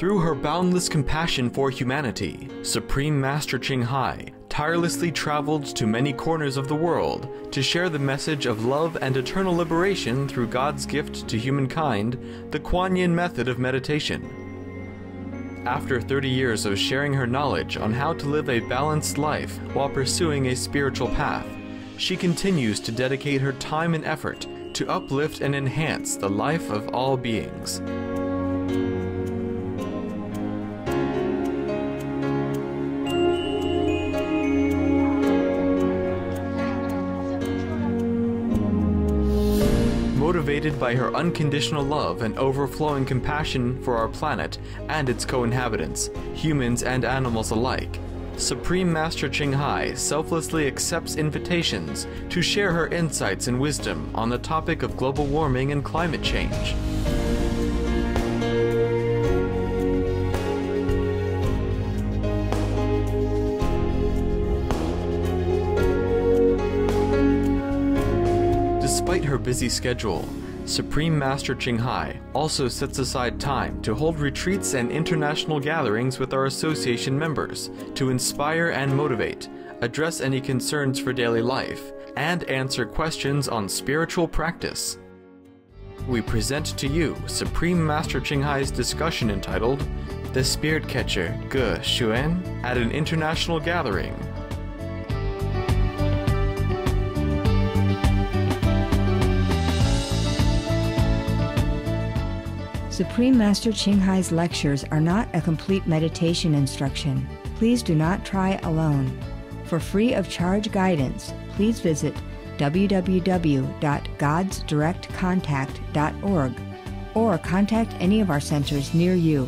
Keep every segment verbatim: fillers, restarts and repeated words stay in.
Through her boundless compassion for humanity, Supreme Master Ching Hai tirelessly traveled to many corners of the world to share the message of love and eternal liberation through God's gift to humankind, the Kuan Yin method of meditation. After thirty years of sharing her knowledge on how to live a balanced life while pursuing a spiritual path, she continues to dedicate her time and effort to uplift and enhance the life of all beings. Motivated by her unconditional love and overflowing compassion for our planet and its co-inhabitants, humans and animals alike, Supreme Master Ching Hai selflessly accepts invitations to share her insights and wisdom on the topic of global warming and climate change. Despite her busy schedule, Supreme Master Ching Hai also sets aside time to hold retreats and international gatherings with our association members to inspire and motivate, address any concerns for daily life, and answer questions on spiritual practice. We present to you Supreme Master Ching Hai's discussion entitled The Spirit Catcher Ge Xuan at an International Gathering. Supreme Master Ching Hai's lectures are not a complete meditation instruction. Please do not try alone. For free of charge guidance, please visit w w w dot gods direct contact dot org or contact any of our centers near you.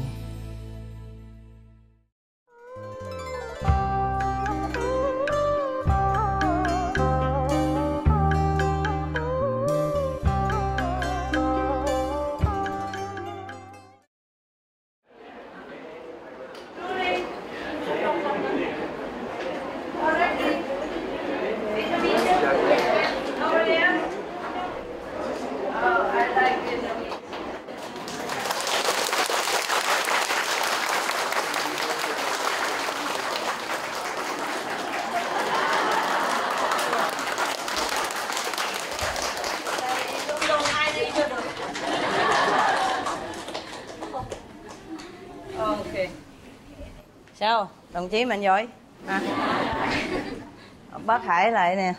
Sao? Đồng chí Mạnh giỏi à. Bác Hải lại nè.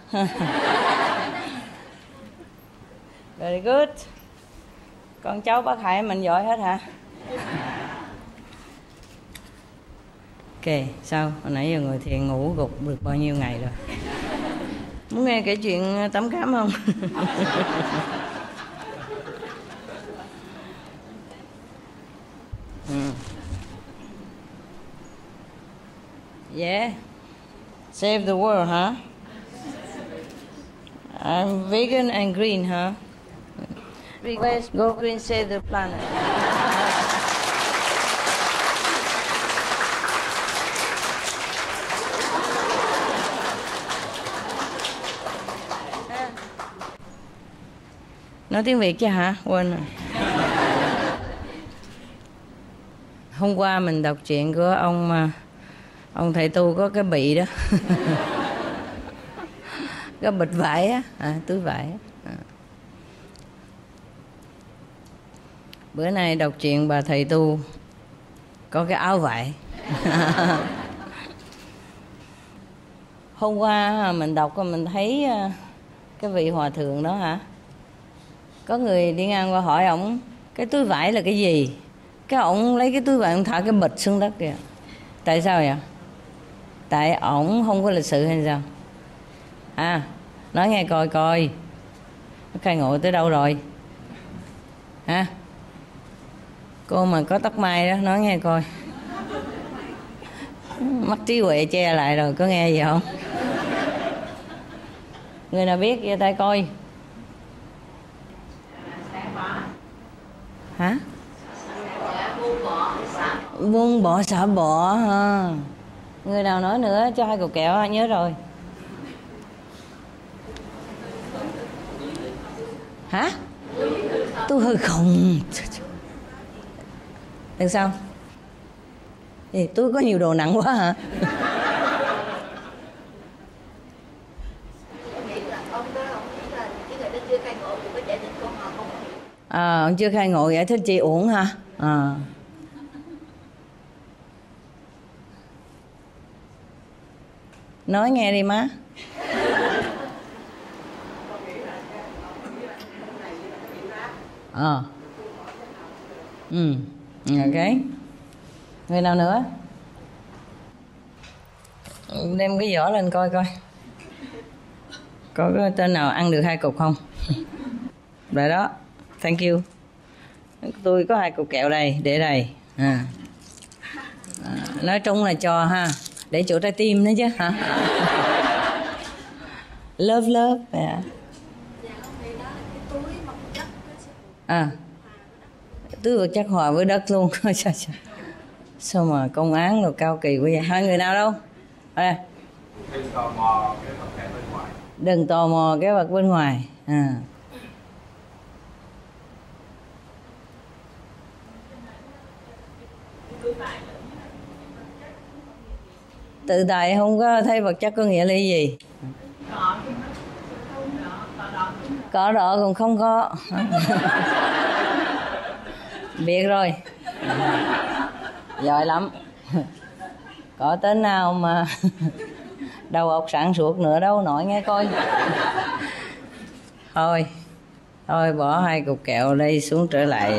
Very good. Con cháu bác Hải Mạnh giỏi hết hả? Ok, sao? Hồi nãy giờ ngồi thiền ngủ gục được bao nhiêu ngày rồi? Muốn nghe kể chuyện tắm khám không? ừ. Yeah. Save the world, huh? I'm vegan and green, huh? Let's go green, save the planet. Nói tiếng Việt chứ hả? Quên rồi. Hôm qua mình đọc chuyện của ông mà ông thầy tu có cái bị đó. Cái bịch vải á, à, túi vải á. À. Bữa nay đọc chuyện bà thầy tu có cái áo vải. Hôm qua mình đọc mình thấy cái vị hòa thượng đó hả? Có người đi ngang qua hỏi ổng cái túi vải là cái gì? Cái ổng lấy cái túi vải ổng thả cái bịch xuống đất kìa. Tại sao vậy? Tại ổng không có lịch sự hay sao? À, nói nghe coi coi. Khai ngộ tới đâu rồi? Hả? Cô mà có tóc mai đó, nói nghe coi. Mắt trí huệ che lại rồi, có nghe gì không? Người nào biết giơ tay coi. Hả? Buông bỏ xả bỏ ha. Người nào nói nữa cho hai cục kẹo nhớ rồi. Hả? Tôi hơi khùng. Được sao? Thì tôi có nhiều đồ nặng quá hả? À, ông chưa khai ngộ giải thích chị uổng hả? À. Nói nghe đi má. Ờ. Ừ. Ok. Người nào nữa? Đem cái giỏ lên coi coi. Có cái tên nào ăn được hai cục không? Rồi đó. Thank you. Tôi có hai cục kẹo đây, để đây. À. À, nói chung là cho ha, để chỗ trái tim nữa chứ hả? Love love. Yeah. À, túi vật chất hòa với đất luôn. Sao mà công án rồi cao kỳ quá vậy? Hai người nào đâu? À. Đừng tò mò cái vật bên ngoài. Đừng tò mò cái vật bên ngoài. À. Tự tại không có thấy vật chất có nghĩa là gì? Có đỏ còn không có. Biết rồi. Giỏi lắm. Có tên nào mà đầu óc sáng suốt nữa đâu, nói nghe coi. Thôi, thôi bỏ hai cục kẹo đây xuống trở lại.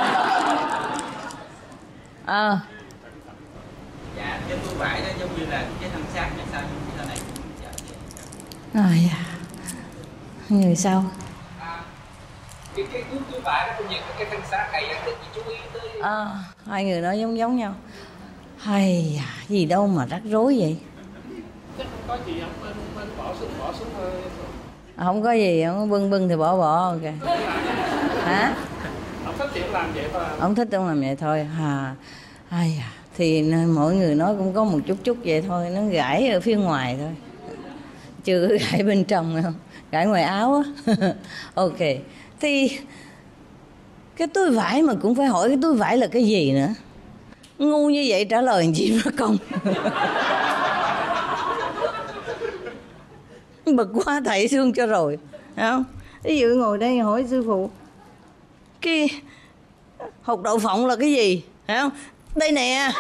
À. Dạ, cái túi vải đó giống như là cái thân xác hay sao, nhưng cái này rồi à. Người sao? À, cái cái túi túi vải đó cũng như cái thân xác này anh chị chú ý tới. À, hai người nói giống giống nhau. Hay à, gì đâu mà rắc rối vậy? Chắc không có gì không, anh, anh bỏ xuống bỏ xuống thôi. À, không có gì, không bưng bưng thì bỏ bỏ ok. Hả? Ông thích chuyện làm vậy thôi. Ông thích ông làm vậy thôi. À, ai à, thì mỗi người nói cũng có một chút chút vậy thôi, nó gãi ở phía ngoài thôi, chưa có gãi bên trong không, gãi ngoài áo á. Ok, thì cái túi vải mà cũng phải hỏi cái túi vải là cái gì nữa. Ngu như vậy trả lời làm gì mà công. Bực quá thầy xuống cho rồi, thấy không? Ví dụ ngồi đây hỏi sư phụ cái hột đậu phộng là cái gì, thấy không? Đây nè.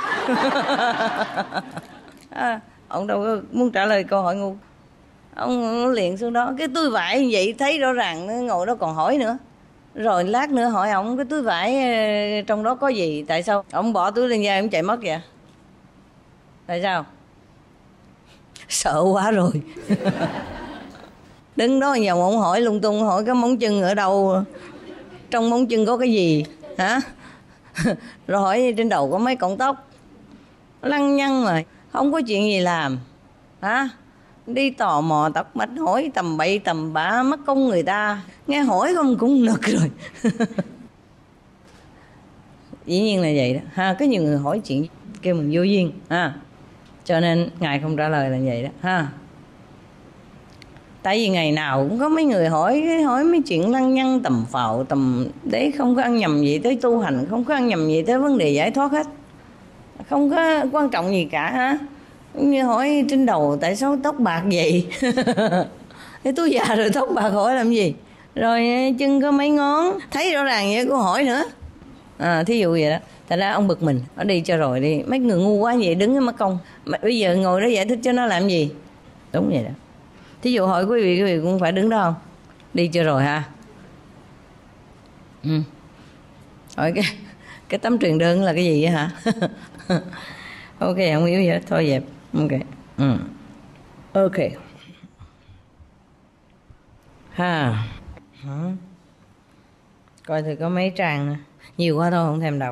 À, ông đâu có muốn trả lời câu hỏi ngu, ông liền xuống đó. Cái túi vải như vậy thấy rõ ràng, ngồi đó còn hỏi nữa. Rồi lát nữa hỏi ông cái túi vải trong đó có gì, tại sao ông bỏ túi lên vai ông chạy mất vậy? Tại sao? Sợ quá rồi. Đứng đó vòng ông hỏi lung tung, hỏi cái móng chân ở đâu, trong móng chân có cái gì hả? Rồi hỏi trên đầu có mấy cọng tóc, lăng nhăng mà không có chuyện gì làm hả? Đi tò mò tóc mạch hỏi tầm bậy tầm bạ, mất công người ta nghe hỏi không cũng nực rồi. Dĩ nhiên là vậy đó ha, có nhiều người hỏi chuyện kêu mình vô duyên ha, cho nên ngài không trả lời là vậy đó ha. Tại vì ngày nào cũng có mấy người hỏi hỏi mấy chuyện lăng nhăng tầm phào tầm đấy, không có ăn nhầm gì tới tu hành, không có ăn nhầm gì tới vấn đề giải thoát hết, không có quan trọng gì cả ha. Như hỏi trên đầu tại sao tóc bạc vậy? Thế tôi già rồi tóc bạc hỏi làm gì? Rồi chân có mấy ngón, thấy rõ ràng vậy cô hỏi nữa. À, thí dụ vậy đó. Thành ra ông bực mình, nó đi cho rồi đi. Mấy người ngu quá vậy đứng cái mất công. Mà bây giờ ngồi đó giải thích cho nó làm gì? Đúng vậy đó. Thí dụ hỏi quý vị, quý vị cũng phải đứng đó không? Đi cho rồi ha. Ừ. Hỏi cái cái tấm truyền đơn là cái gì vậy hả? Ok, không hiểu gì hết, thôi dẹp. Ok. Ừ. Ok. Ha. Hả? Coi thử có mấy trang nữa. Nhiều quá thôi không thèm đọc.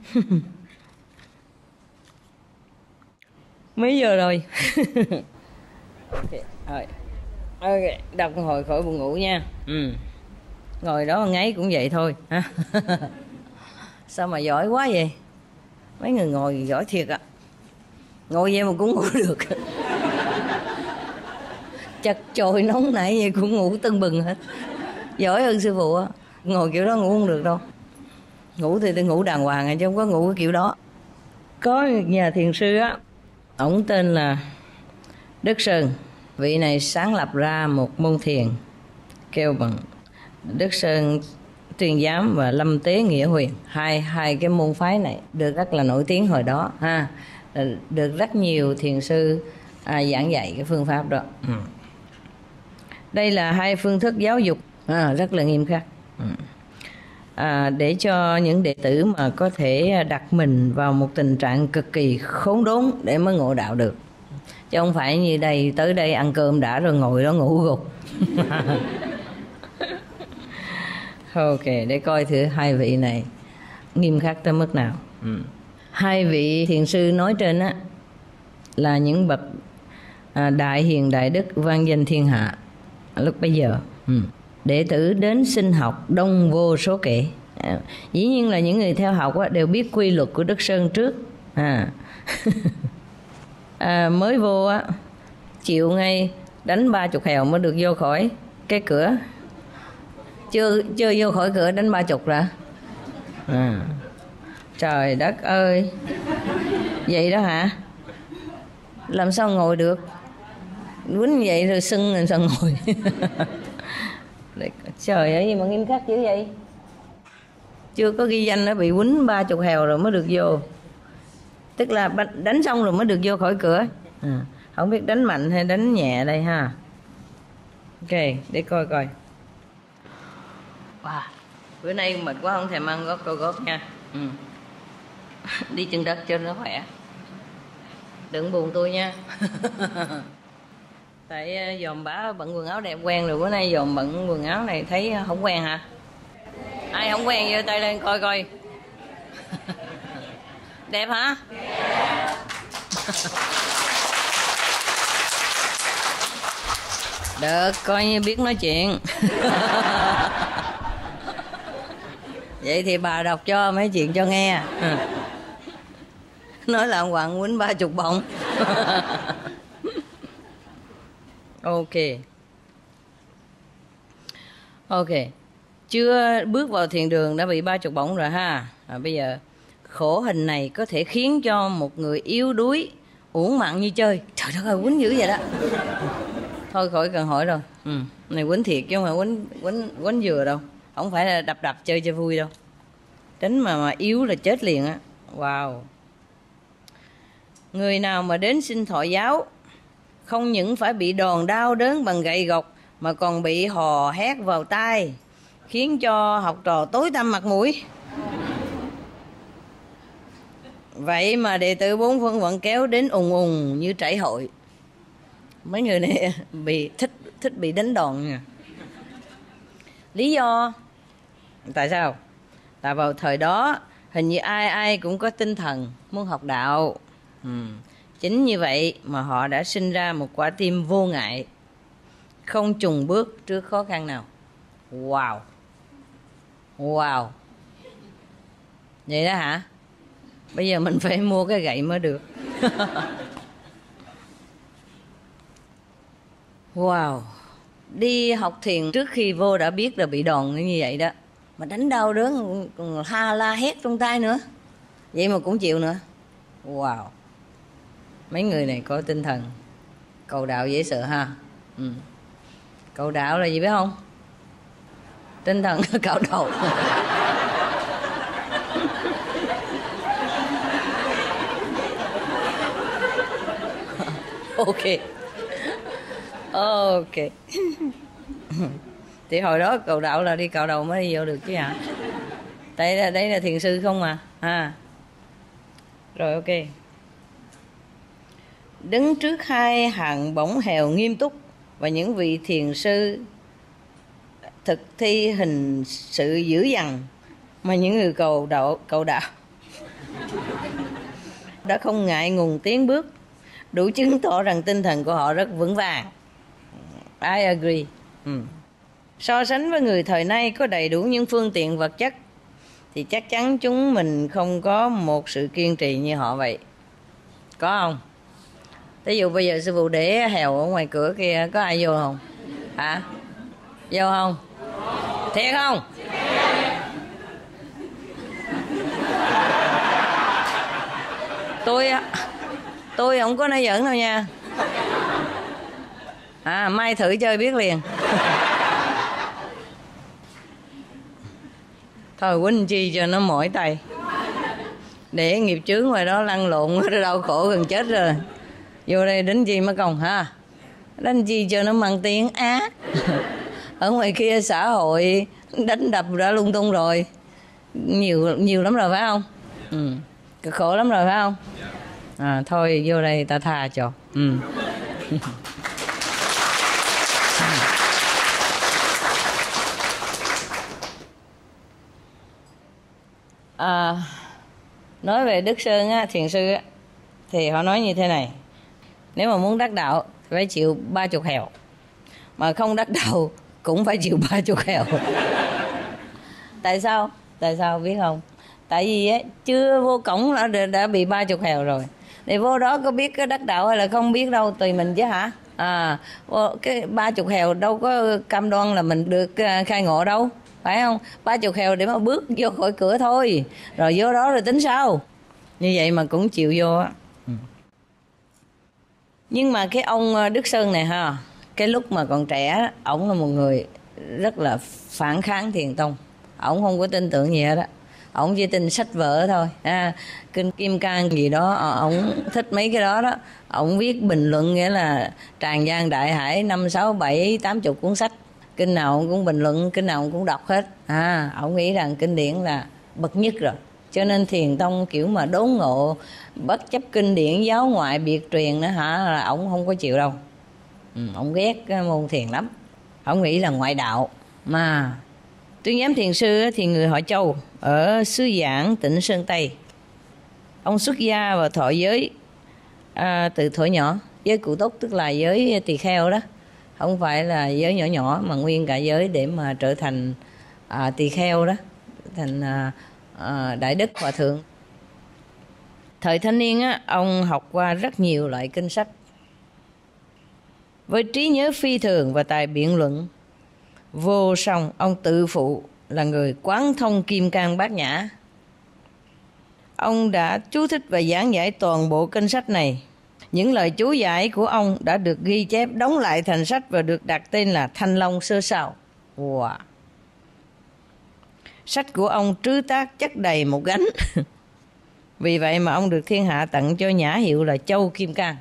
Mấy giờ rồi? Ok, rồi. Ok, đọc một hồi khỏi buồn ngủ nha. Ừ. Ngồi đó ngáy cũng vậy thôi. Sao mà giỏi quá vậy? Mấy người ngồi giỏi thiệt ạ. À. Ngồi vậy mà cũng ngủ được. Chật chội nóng nảy vậy cũng ngủ tưng bừng hết. Giỏi hơn sư phụ á. Ngồi kiểu đó ngủ không được đâu. Ngủ thì tôi ngủ đàng hoàng chứ không có ngủ cái kiểu đó. Có một nhà thiền sư á, ổng tên là Đức Sơn. Vị này sáng lập ra một môn thiền kêu bằng Đức Sơn Tuyên Giám và Lâm Tế Nghĩa Huyền. Hai hai cái môn phái này được rất là nổi tiếng hồi đó ha, được rất nhiều thiền sư à, giảng dạy cái phương pháp đó. Ừ. Đây là hai phương thức giáo dục à, rất là nghiêm khắc. Ừ. À, để cho những đệ tử mà có thể đặt mình vào một tình trạng cực kỳ khốn đốn để mới ngộ đạo được, chứ không phải như đây tới đây ăn cơm đã rồi ngồi đó ngủ gục. Ok, để coi thử hai vị này nghiêm khắc tới mức nào. Ừ. Hai vị thiền sư nói trên á là những bậc à, đại hiền đại đức vang danh thiên hạ lúc bấy giờ. Ừ. Đệ tử đến xin học đông vô số kể. À, dĩ nhiên là những người theo học á, đều biết quy luật của Đức Sơn trước. À. À, mới vô á, chịu ngay đánh ba chục hèo mới được vô khỏi cái cửa. Chưa chưa vô khỏi cửa đánh ba chục rồi. À. Trời đất ơi, vậy đó hả? Làm sao ngồi được? Quýnh vậy rồi sưng làm sao ngồi? Trời ơi, gì mà nghiêm khắc dữ vậy? Chưa có ghi danh đã bị quýnh ba chục hèo rồi mới được vô. Tức là đánh xong rồi mới được vô khỏi cửa. À, không biết đánh mạnh hay đánh nhẹ đây ha. Ok, để coi coi. Wow, bữa nay mệt quá không thèm ăn gót câu gót nha. Ừ. Đi chân đất cho nó khỏe. Đừng buồn tôi nha. Tại dòm bả bận quần áo đẹp quen rồi, bữa nay dòm bận quần áo này thấy không quen hả? Ai không quen giơ tay lên coi coi. Đẹp hả? Được, coi như biết nói chuyện. Vậy thì bà đọc cho mấy chuyện cho nghe. Nói là ông Hoàng quýnh ba chục bọng. Ok. Ok. Chưa bước vào thiền đường đã bị ba chục bổng rồi ha. À, bây giờ khổ hình này có thể khiến cho một người yếu đuối uổng mạng như chơi. Trời đất ơi, quýnh dữ vậy đó. Thôi khỏi cần hỏi rồi. Ừ, này quýnh thiệt chứ không phải quýnh quýnh quýnh vừa đâu. Không phải là đập đập chơi cho vui đâu. Đánh mà mà yếu là chết liền á. Wow. Người nào mà đến xin thọ giáo không những phải bị đòn đau đớn bằng gậy gộc mà còn bị hò hét vào tai, khiến cho học trò tối tăm mặt mũi. Vậy mà đệ tử bốn phương vẫn kéo đến ùng ùng như trải hội. Mấy người này bị thích thích bị đánh đòn nha. Lý do tại sao? Tại vào thời đó hình như ai ai cũng có tinh thần muốn học đạo. Ừ. Chính như vậy mà họ đã sinh ra một quả tim vô ngại, không chùn bước trước khó khăn nào. Wow. Wow. Vậy đó hả? Bây giờ mình phải mua cái gậy mới được. Wow. Đi học thiền trước khi vô đã biết là bị đòn như vậy đó, mà đánh đau đớn còn ha la hét trong tay nữa, vậy mà cũng chịu nữa. Wow. Mấy người này có tinh thần. Cầu đạo dễ sợ ha. Ừ. Cầu đạo là gì biết không? Tinh thần cạo đầu. Ok. Ok. Thì hồi đó cầu đạo là đi cạo đầu mới đi vô được chứ hả? Đây là, đây là thiền sư không mà à. Rồi ok. Đứng trước hai hàng bổng hèo nghiêm túc và những vị thiền sư thực thi hình sự dữ dằn mà những người cầu đạo cầu đạo đã không ngại ngùng tiến bước, đủ chứng tỏ rằng tinh thần của họ rất vững vàng. I agree. Ừ. So sánh với người thời nay có đầy đủ những phương tiện vật chất thì chắc chắn chúng mình không có một sự kiên trì như họ vậy. Có không? Ví dụ bây giờ sư phụ để hèo ở ngoài cửa kia có ai vô không? Hả? Vô không? Thiệt không? tôi tôi không có nói giỡn đâu nha. À, mai thử chơi biết liền. Thôi quýnh chi cho nó mỏi tay, để nghiệp chướng ngoài đó lăn lộn đau khổ gần chết rồi. Vô đây đánh chi mất công ha, đánh chi cho nó mang tiếng á. Ở ngoài kia xã hội đánh đập đã lung tung rồi, nhiều nhiều lắm rồi phải không? Ừ. Cực khổ lắm rồi phải không? À, thôi vô đây ta tha cho. Ừ. À, nói về Đức Sơn á, Thiền sư á, thì họ nói như thế này: nếu mà muốn đắc đạo thì phải chịu ba chục hèo, mà không đắc đạo cũng phải chịu ba chục hèo. Tại sao? Tại sao biết không? Tại vì á, chưa vô cổng đã, đã bị ba chục hèo rồi. Thì vô đó có biết cái đắc đạo hay là không biết đâu, tùy mình chứ hả? À, cái ba chục hèo đâu có cam đoan là mình được khai ngộ đâu, phải không? Ba chục hèo để mà bước vô khỏi cửa thôi, rồi vô đó rồi tính sao. Như vậy mà cũng chịu vô á. Ừ. Nhưng mà cái ông Đức Sơn này ha, cái lúc mà còn trẻ, ổng là một người rất là phản kháng Thiền tông. Ổng không có tin tưởng gì hết á, ổng chỉ tin sách vở thôi. À, kinh Kim Cang gì đó, ổng thích mấy cái đó đó. Ổng viết bình luận, nghĩa là tràn gian đại hải năm sáu bảy tám chục cuốn sách, kinh nào ông cũng bình luận, kinh nào ông cũng đọc hết. À, ổng nghĩ rằng kinh điển là bậc nhất rồi. Cho nên Thiền tông kiểu mà đốn ngộ bất chấp kinh điển giáo ngoại biệt truyền nữa hả, là ổng không có chịu đâu. Ừ, ổng ghét cái môn thiền lắm. Ổng nghĩ là ngoại đạo. Mà Tuyên Giám Thiền sư thì người họ Châu ở xứ Giảng, tỉnh Sơn Tây. Ông xuất gia và thọ giới à, từ thuở nhỏ. Giới Cụ Túc tức là giới tỳ kheo đó, không phải là giới nhỏ nhỏ mà nguyên cả giới để mà trở thành à, tỳ kheo đó, thành à, à, đại đức hòa thượng. Thời thanh niên á, ông học qua rất nhiều loại kinh sách. Với trí nhớ phi thường và tài biện luận vô song, ông tự phụ là người quán thông Kim Cang Bát Nhã. Ông đã chú thích và giảng giải toàn bộ kinh sách này. Những lời chú giải của ông đã được ghi chép đóng lại thành sách và được đặt tên là Thanh Long Sơ Sào. Wow. Sách của ông trứ tác chất đầy một gánh. Vì vậy mà ông được thiên hạ tặng cho nhã hiệu là Châu Kim Cang.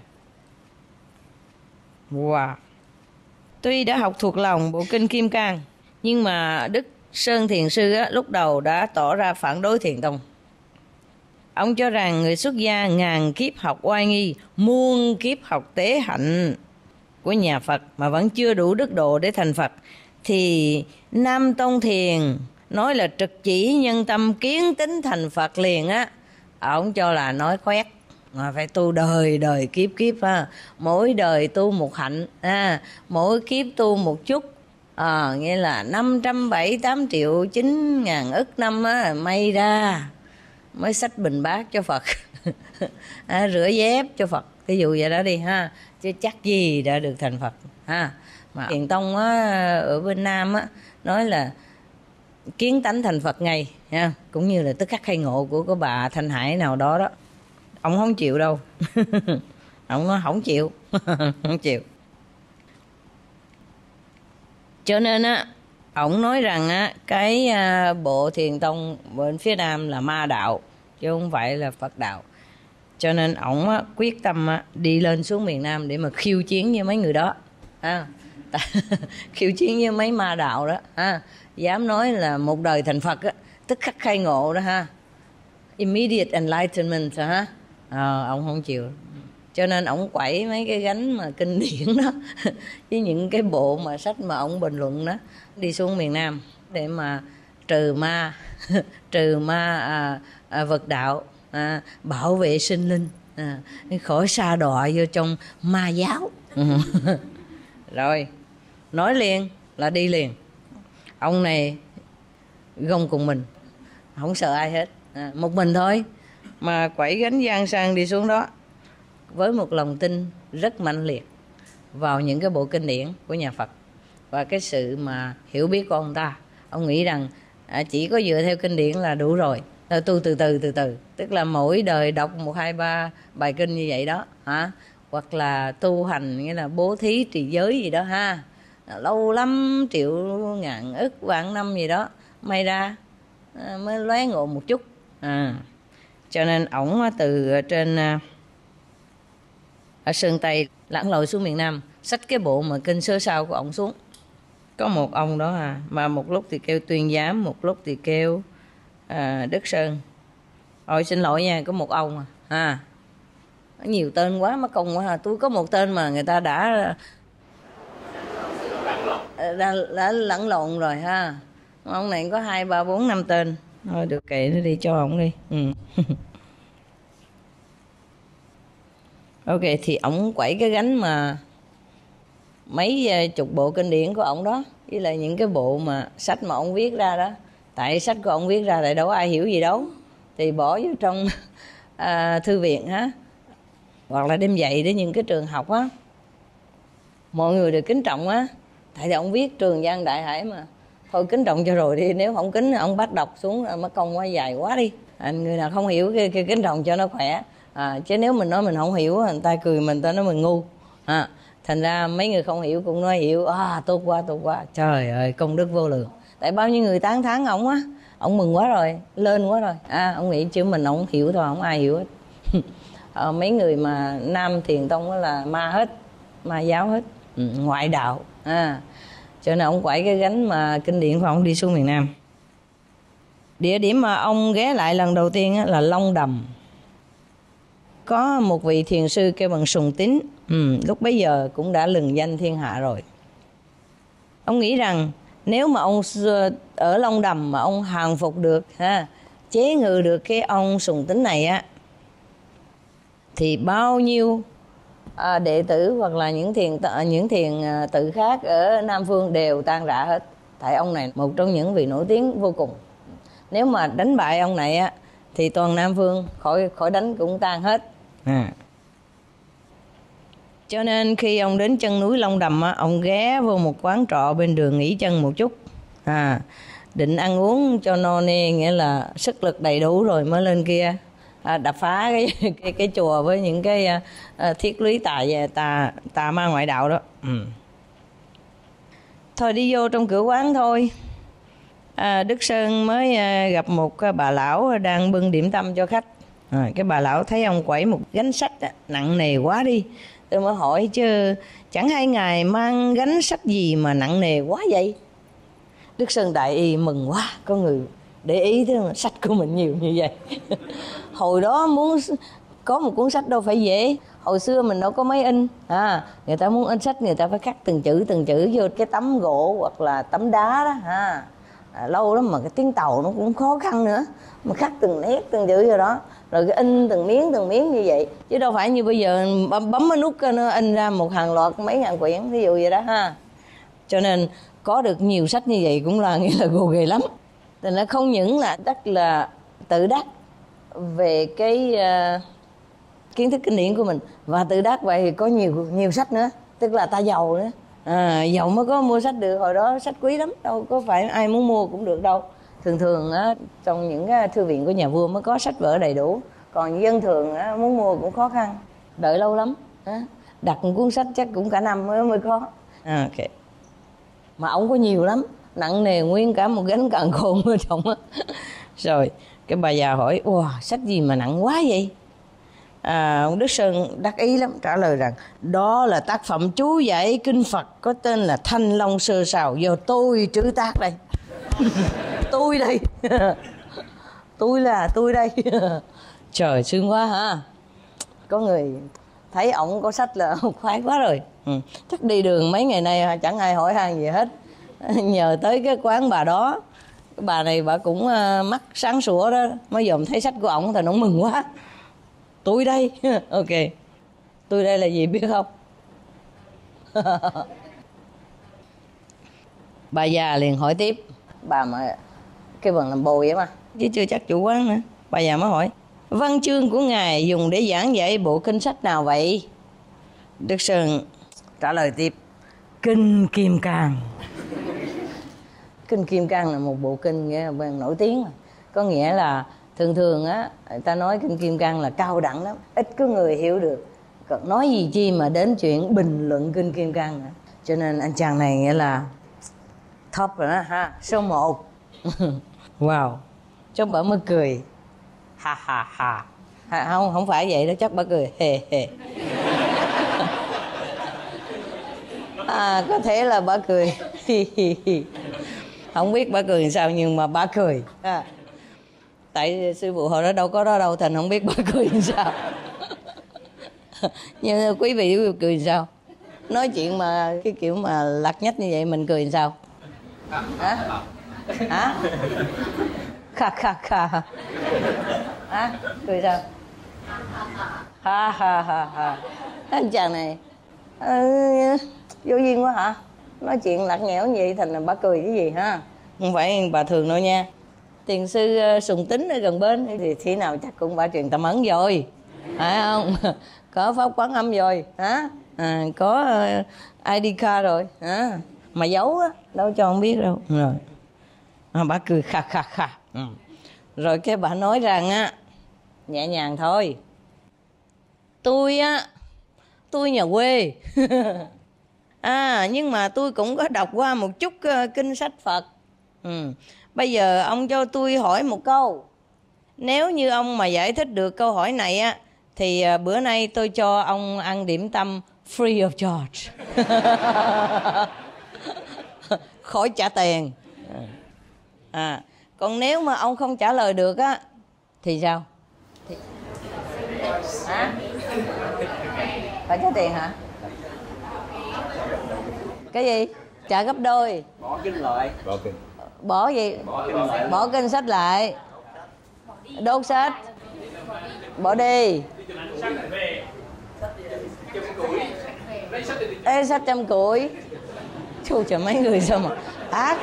Wow. Tuy đã học thuộc lòng bộ kinh Kim Cang, nhưng mà Đức Sơn Thiền sư á, lúc đầu đã tỏ ra phản đối Thiền tông. Ông cho rằng người xuất gia ngàn kiếp học oai nghi, muôn kiếp học tế hạnh của nhà Phật mà vẫn chưa đủ đức độ để thành Phật, thì Nam Tông Thiền nói là trực chỉ nhân tâm kiến tính thành Phật liền á. Ông cho là nói khoét, mà phải tu đời đời kiếp kiếp ha. Mỗi đời tu một hạnh, à, mỗi kiếp tu một chút. À, nghĩa là năm trăm bảy mươi tám triệu chín ngàn ức năm á, may ra mới xách bình bát cho Phật. À, rửa dép cho Phật, ví dụ vậy đó đi ha, chứ chắc gì đã được thành Phật ha. Mà Thiền tông á, ở bên Nam á, nói là kiến tánh thành Phật ngay ha, cũng như là tức khắc khai ngộ của cái bà Thanh Hải nào đó đó. Ông không chịu đâu. Ông nói không chịu. Không chịu. Cho nên á, ông nói rằng á, cái à, bộ Thiền tông bên phía Nam là ma đạo, chứ không phải là Phật đạo. Cho nên ông á, quyết tâm á, đi lên xuống miền Nam để mà khiêu chiến với mấy người đó. À, khiêu chiến với mấy ma đạo đó. À, dám nói là một đời thành Phật á, tức khắc khai ngộ đó ha. Immediate enlightenment ha. À, ông không chịu. Cho nên ông quẩy mấy cái gánh mà kinh điển đó với những cái bộ mà sách mà ông bình luận đó, đi xuống miền Nam để mà trừ ma trừ ma à, à, vật đạo, à, bảo vệ sinh linh, à, khỏi sa đọa vô trong ma giáo. Rồi nói liền là đi liền. Ông này gông cùng mình, không sợ ai hết, à, một mình thôi mà quẩy gánh gian sang đi xuống đó với một lòng tin rất mạnh liệt vào những cái bộ kinh điển của nhà Phật và cái sự mà hiểu biết của ông ta. Ông nghĩ rằng à, chỉ có dựa theo kinh điển là đủ rồi, Rồi tu từ từ từ từ, tức là mỗi đời đọc một hai ba bài kinh như vậy đó hả, hoặc là tu hành nghĩa là bố thí trì giới gì đó ha, lâu lắm triệu ngàn ức vạn năm gì đó may ra mới lóe ngộ một chút. À, cho nên ổng từ trên ở Sơn Tây lặn lội xuống miền Nam, xách cái bộ mà kinh sơ sao của ổng xuống. Có một ông đó à, mà một lúc thì kêu Tuyên Giám, một lúc thì kêu à, Đức Sơn. Ôi xin lỗi nha, có một ông à, à nhiều tên quá mất công quá à. Tôi có một tên mà người ta đã đã, đã lẫn lộn rồi ha. Ông này có hai ba bốn năm tên. Thôi được kệ nó đi, cho ổng đi. Ừ. Ok, thì ổng quẩy cái gánh mà mấy chục bộ kinh điển của ổng đó, với lại những cái bộ mà sách mà ổng viết ra đó. Tại sách của ổng viết ra tại đâu ai hiểu gì đâu, thì bỏ vô trong à, thư viện ha, hoặc là đem dạy đến những cái trường học á, mọi người đều kính trọng á. Tại vì ổng viết Trường Giang Đại Hải mà, thôi kính trọng cho rồi đi. Nếu không kính ông bắt đọc xuống mất công quá, dài quá đi. À, người nào không hiểu cái, cái kính trọng cho nó khỏe. À, chứ nếu mình nói mình không hiểu, người ta cười mình, người ta nói mình ngu. À, thành ra mấy người không hiểu cũng nói hiểu. À, tốt quá tốt quá, trời ơi công đức vô lượng. Tại bao nhiêu người tán thán ổng á, ổng mừng quá rồi, lên quá rồi. À, ông nghĩ chứ mình ổng hiểu thôi, không ai hiểu hết. À, mấy người mà Nam Thiền Tông là ma hết, ma giáo hết, ừ, ngoại đạo. À, cho nên ông quẩy cái gánh mà kinh điển của ông đi xuống miền Nam. Địa điểm mà ông ghé lại lần đầu tiên là Long Đầm. Có một vị thiền sư kêu bằng Sùng Tín, ừ, lúc bấy giờ cũng đã lừng danh thiên hạ rồi. Ông nghĩ rằng nếu mà ông ở Long Đầm mà ông hàng phục được ha, chế ngự được cái ông Sùng Tín này á, thì bao nhiêu à, đệ tử hoặc là những thiền những thiền tự khác ở Nam Phương đều tan rã hết. Tại ông này một trong những vị nổi tiếng vô cùng. Nếu mà đánh bại ông này á, thì toàn Nam Phương khỏi khỏi đánh cũng tan hết. À. Cho nên khi ông đến chân núi Long Đầm á, ông ghé vô một quán trọ bên đường nghỉ chân một chút. À, định ăn uống cho no nê, nghĩa là sức lực đầy đủ rồi mới lên kia. À, đập phá cái, cái cái chùa với những cái uh, thiết lý tà tà tà ma ngoại đạo đó. Ừ. Thôi đi vô trong cửa quán thôi. À, Đức Sơn mới uh, gặp một uh, bà lão đang bưng điểm tâm cho khách. À, cái bà lão thấy ông quẩy một gánh sách uh, nặng nề quá đi. Tôi mới hỏi chứ chẳng hay ngài mang gánh sách gì mà nặng nề quá vậy? Đức Sơn đại y mừng quá, có người để ý thế mà sách của mình nhiều như vậy. Hồi đó muốn có một cuốn sách đâu phải dễ. Hồi xưa mình đâu có máy in. À, người ta muốn in sách người ta phải khắc từng chữ từng chữ vô cái tấm gỗ hoặc là tấm đá đó ha. À, lâu lắm mà cái tiếng tàu nó cũng khó khăn nữa, mà khắc từng nét từng chữ vô đó, rồi cái in từng miếng từng miếng như vậy, chứ đâu phải như bây giờ bấm, bấm cái nút nó in ra một hàng loạt mấy ngàn quyển ví dụ vậy đó ha. Cho nên có được nhiều sách như vậy cũng là nghĩa là gồ ghề lắm. Thành ra không những là rất là tự đắc về cái uh, kiến thức kinh điển của mình, và tự đắc vậy thì có nhiều nhiều sách nữa, tức là ta giàu nữa. À, giàu mới có mua sách được. Hồi đó sách quý lắm, đâu có phải ai muốn mua cũng được đâu. Thường thường á, trong những cái thư viện của nhà vua mới có sách vở đầy đủ, còn dân thường á, muốn mua cũng khó khăn, đợi lâu lắm. À, đặt một cuốn sách chắc cũng cả năm mới mới có. À, ok. Mà ông có nhiều lắm, nặng nề nguyên cả một gánh càn khôn ở trong á. Rồi cái bà già hỏi: wow, sách gì mà nặng quá vậy? À, ông Đức Sơn đắc ý lắm, trả lời rằng đó là tác phẩm chú giải kinh Phật có tên là Thanh Long Sơ Sào, do tôi trữ tác đây. Tôi đây. Tôi là tôi đây. Trời, sướng quá ha. Có người thấy ổng có sách là khoái quá rồi. Ừ. Chắc đi đường mấy ngày nay chẳng ai hỏi han gì hết, nhờ tới cái quán bà đó. Cái bà này bà cũng uh, mắt sáng sủa đó, mới dòm thấy sách của ổng thì nó mừng quá. Tôi đây. Ok, tôi đây là gì biết không? Bà già liền hỏi tiếp, bà mà cái phần làm bồ vậy mà, chứ chưa chắc chủ quán nữa. Bà già mới hỏi: văn chương của ngài dùng để giảng dạy bộ kinh sách nào vậy? Đức Sơn trả lời tiếp: Kinh Kim Cang. Kinh Kim Cang là một bộ kinh nổi tiếng, có nghĩa là thường thường á người ta nói kinh Kim Cang là cao đẳng lắm, ít có người hiểu được, còn nói gì chi mà đến chuyện bình luận kinh Kim Cang nữa. Cho nên anh chàng này nghĩa là top rồi đó ha, số một. Wow, chắc bà mới cười ha ha ha. À, không không phải vậy đó, chắc bà cười hề hề. À, có thể là bà cười hi hi hi. Không biết bà cười sao nhưng mà bà cười à. Tại sư phụ hồi đó đâu có đó đâu, thành không biết bà cười sao. Nhưng quý vị cười sao? Nói chuyện mà cái kiểu mà lặt nhách như vậy mình cười sao? Hả? Hả? Kha kha kha. Hả? Cười sao? Ha ha ha ha. Anh chàng này à, vô duyên quá hả? Nói chuyện lặt nhẽo như vậy thành là bà cười cái gì ha? Không phải bà thường đâu nha. Thiền sư Sùng Tính ở gần bên thì thế nào chắc cũng bà truyền tâm ấn rồi, phải không? Có pháp quán âm rồi hả? À, có i đê card rồi hả? Mà giấu á đâu cho không biết đâu. Rồi à, bà cười khà khà khà. Ừ. Rồi cái bà nói rằng á, nhẹ nhàng thôi, tôi á tôi nhà quê. À, nhưng mà tôi cũng có đọc qua một chút uh, kinh sách Phật. Ừ. Bây giờ ông cho tôi hỏi một câu. Nếu như ông mà giải thích được câu hỏi này á, thì uh, bữa nay tôi cho ông ăn điểm tâm free of charge. Khỏi trả tiền. À, còn nếu mà ông không trả lời được á thì sao? Thì... Hả? Phải trả tiền hả? Cái gì? Trả gấp đôi. Bỏ kinh lại. Bỏ kinh. Bỏ gì? Bỏ kinh lại. Bỏ kinh sách lại. Đốt sách. Bỏ đi. Ê, sách trăm củi. Chú trời, mấy người sao mà ác.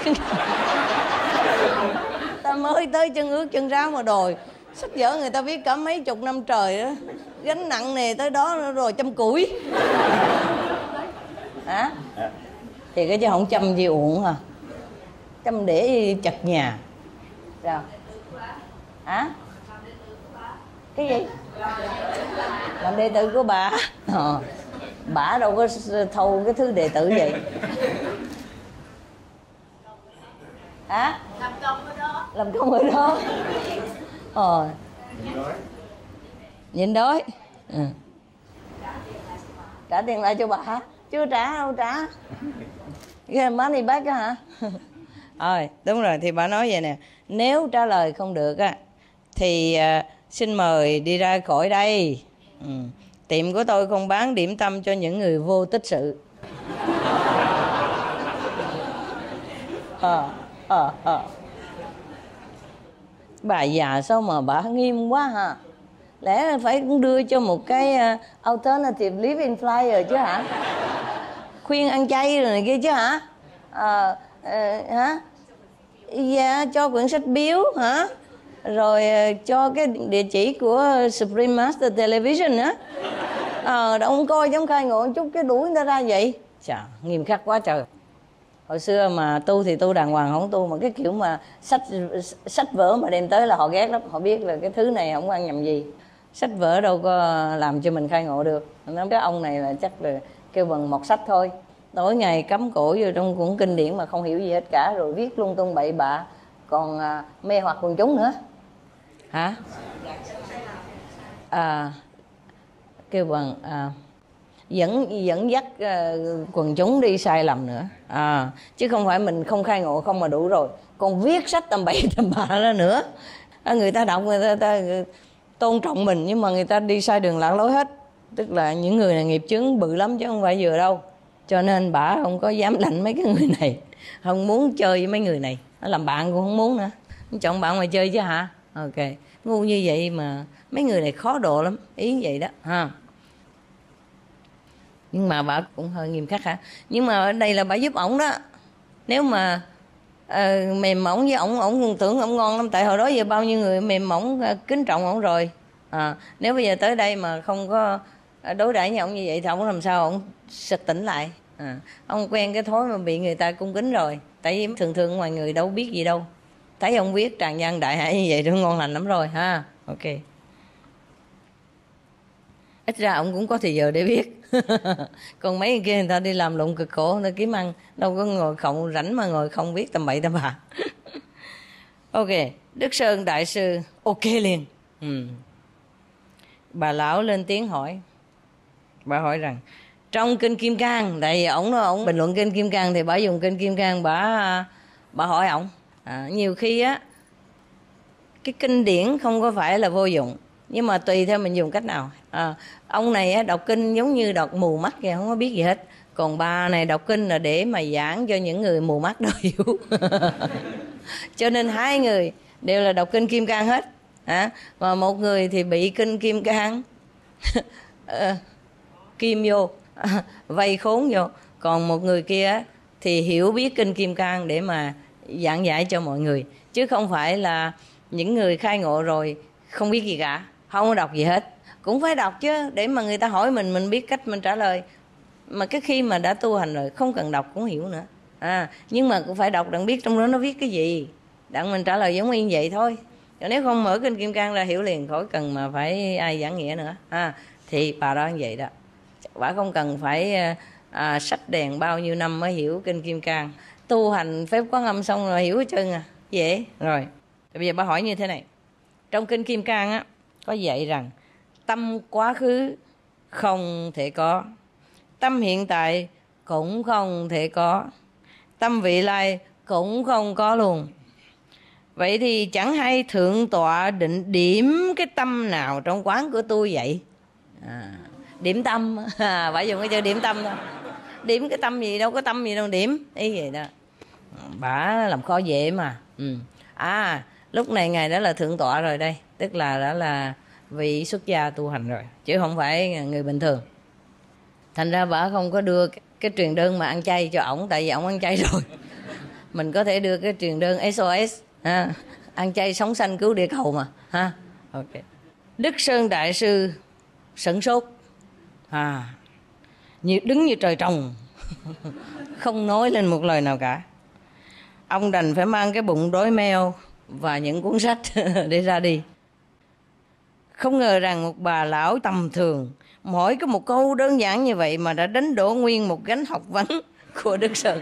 Ta mới tới chân ướt chân ráo mà đòi sách vở người ta viết cả mấy chục năm trời đó, gánh nặng nề tới đó nữa rồi chăm củi. Hả? Thì cái chứ không chăm gì uổng hả? Chăm để chặt nhà. Sao? Hả? Cái gì? Làm đệ tử của bà. Ờ. Bà đâu có thâu cái thứ đệ tử vậy. Hả? Làm công ở đó. Làm công ở đó. Ờ. Nhịn đói. Ừ. Trả tiền lại cho bà hả? Chưa trả đâu trả. Cái money back á hả? Rồi, đúng rồi, thì bà nói vậy nè. Nếu trả lời không được á thì uh, xin mời đi ra khỏi đây. Ừ. Tiệm của tôi không bán điểm tâm cho những người vô tích sự. Ờ, ờ, ờ. Bà già sao mà bà nghiêm quá hả? Lẽ phải cũng đưa cho một cái uh, alternative living flyer chứ hả? Khuyên ăn chay rồi này kia chứ hả? Ờ, uh, uh, hả? Dạ, cho quyển sách biếu hả? Rồi uh, cho cái địa chỉ của Supreme Master Television á. Ờ, ông coi giống khai ngộ một chút cái đuổi người ta ra vậy. Chà, nghiêm khắc quá trời. Hồi xưa mà tu thì tu đàng hoàng, không tu mà cái kiểu mà sách sách vở mà đem tới là họ ghét lắm. Họ biết là cái thứ này không ăn nhầm gì. Sách vở đâu có làm cho mình khai ngộ được. Nói cái ông này là chắc là kêu bằng một sách thôi. Tối ngày cắm cổ vô trong cuốn kinh điển mà không hiểu gì hết cả, rồi viết lung tung bậy bạ, còn à, mê hoặc quần chúng nữa. Hả? À, kêu bằng à, dẫn dẫn dắt uh, quần chúng đi sai lầm nữa. À, chứ không phải mình không khai ngộ không mà đủ rồi, còn viết sách tầm bậy tầm bạ ra nữa. À, người ta đọc người ta, ta tôn trọng mình nhưng mà người ta đi sai đường lạc lối hết. Tức là những người này nghiệp chướng bự lắm chứ không phải vừa đâu. Cho nên bả không có dám lạnh mấy cái người này, không muốn chơi với mấy người này. Nó làm bạn cũng không muốn nữa, chọn bạn mà chơi chứ hả? Ok, ngu như vậy mà mấy người này khó độ lắm, ý vậy đó ha. Nhưng mà bà cũng hơi nghiêm khắc hả? Nhưng mà ở đây là bà giúp ổng đó. Nếu mà uh, mềm mỏng với ổng, ổng tưởng ổng ngon lắm. Tại hồi đó giờ bao nhiêu người mềm mỏng uh, kính trọng ổng rồi. À, nếu bây giờ tới đây mà không có đối đãi với ổng như vậy thì ổng làm sao ổng sực tỉnh lại. À, ông quen cái thói mà bị người ta cung kính rồi. Tại vì thường thường ngoài người đâu biết gì đâu. Thấy ông viết tràng văn đại hải như vậy thì ngon lành lắm rồi ha. Ok. Ít ra ông cũng có thời giờ để viết. Còn mấy người kia người ta đi làm lụng cực khổ, người ta kiếm ăn, đâu có ngồi không rảnh mà ngồi không viết tầm bậy tầm bạ. Ok, Đức Sơn Đại Sư ok liền. Ừ. Bà lão lên tiếng hỏi. Bà hỏi rằng trong kinh Kim Cang, tại vì ổng nói ổng bình luận kinh Kim Cang thì bà dùng kinh Kim Cang, bà bà hỏi ổng. À, nhiều khi á cái kinh điển không có phải là vô dụng, nhưng mà tùy theo mình dùng cách nào. À, ông này á, đọc kinh giống như đọc mù mắt kìa, không có biết gì hết. Còn bà này đọc kinh là để mà giảng cho những người mù mắt đó hiểu. Cho nên hai người đều là đọc kinh Kim Cang hết. À, và một người thì bị kinh Kim Cang kim vô, vây khốn vô. Còn một người kia thì hiểu biết kinh Kim Cang để mà giảng giải cho mọi người. Chứ không phải là những người khai ngộ rồi không biết gì cả, không có đọc gì hết. Cũng phải đọc chứ, để mà người ta hỏi mình, mình biết cách mình trả lời. Mà cái khi mà đã tu hành rồi không cần đọc cũng hiểu nữa. À, nhưng mà cũng phải đọc đặng biết trong đó nó viết cái gì, đặng mình trả lời giống như vậy thôi. Còn nếu không mở kinh Kim Cang ra hiểu liền, khỏi cần mà phải ai giảng nghĩa nữa. À, thì bà đó như vậy đó. Bà không cần phải à, sách đèn bao nhiêu năm mới hiểu kinh Kim Cang. Tu hành phép Quán Âm xong rồi hiểu hết trơn à. Dễ. Rồi. Bây giờ bà hỏi như thế này. Trong kinh Kim Cang á có dạy rằng tâm quá khứ không thể có, tâm hiện tại cũng không thể có, tâm vị lai cũng không có luôn. Vậy thì chẳng hay thượng tọa định điểm cái tâm nào trong quán của tôi vậy? À, điểm tâm. À, bà dùng cái chữ điểm tâm thôi. Điểm cái tâm gì, đâu có tâm gì đâu điểm. Ý vậy đó. Bà làm khó dễ mà. Ừ. À, lúc này ngài đã là thượng tọa rồi đây. Tức là đã là vị xuất gia tu hành rồi, chứ không phải người bình thường. Thành ra bà không có đưa cái, cái truyền đơn mà ăn chay cho ổng, tại vì ổng ăn chay rồi. Mình có thể đưa cái truyền đơn ét o ét, ha, ăn chay sống sanh cứu địa cầu mà, ha. Ok. Đức Sơn Đại Sư sửng sốt, à, như đứng như trời trồng, không nói lên một lời nào cả. Ông đành phải mang cái bụng đói meo và những cuốn sách để ra đi. Không ngờ rằng một bà lão tầm thường hỏi có một câu đơn giản như vậy mà đã đánh đổ nguyên một gánh học vấn của Đức Sơn.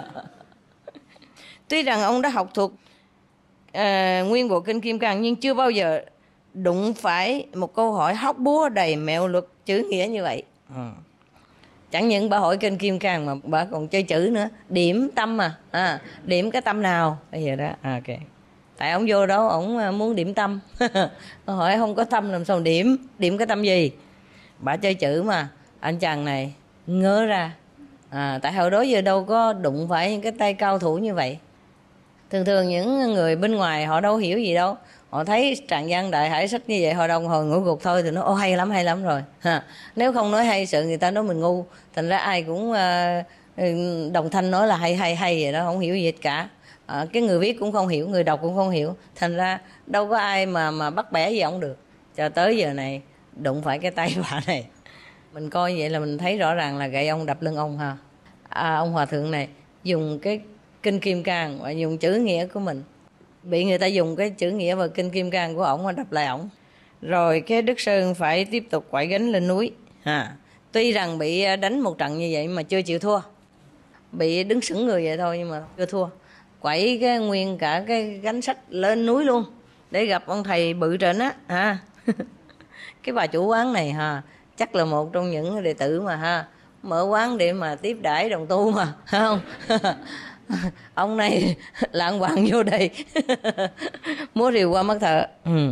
Tuy rằng ông đã học thuộc uh, nguyên bộ kinh Kim Cang, nhưng chưa bao giờ đụng phải một câu hỏi hóc búa đầy mẹo luật chữ nghĩa như vậy. Ừ. Chẳng những bà hỏi kinh Kim Cang mà bà còn chơi chữ nữa. Điểm tâm mà, à, điểm cái tâm nào bây giờ đó. À, ok. Tại ông vô đó ông muốn điểm tâm. Hỏi không có tâm làm sao điểm, điểm cái tâm gì? Bà chơi chữ mà. Anh chàng này ngớ ra. À, tại hồi đó giờ đâu có đụng phải những cái tay cao thủ như vậy. Thường thường những người bên ngoài họ đâu hiểu gì đâu. Họ thấy tràng văn đại hải sách như vậy, họ đồng hồi ngủ gục thôi thì nó ô hay lắm, hay lắm rồi. Ha. Nếu không nói hay sợ người ta nói mình ngu. Thành ra ai cũng uh, đồng thanh nói là hay hay hay vậy đó, không hiểu gì hết cả. À, cái người viết cũng không hiểu, người đọc cũng không hiểu. Thành ra đâu có ai mà mà bắt bẻ gì ông được. Cho tới giờ này đụng phải cái tay bà này, mình coi vậy là mình thấy rõ ràng là gậy ông đập lưng ông ha. À, ông hòa thượng này dùng cái kinh Kim Cang và dùng chữ nghĩa của mình, bị người ta dùng cái chữ nghĩa và kinh Kim Cang của ổng mà đập lại ổng. Rồi cái Đức Sơn phải tiếp tục quải gánh lên núi. Ha. Tuy rằng bị đánh một trận như vậy mà chưa chịu thua, bị đứng sững người vậy thôi nhưng mà chưa thua. Quẩy cái nguyên cả cái gánh sách lên núi luôn để gặp ông thầy bự trên á. Ha. Cái bà chủ quán này ha, chắc là một trong những đệ tử mà ha, mở quán để mà tiếp đãi đồng tu mà, không? Ông này lạng quạng vô đây. Múa rìu qua mắt thợ. Ừ.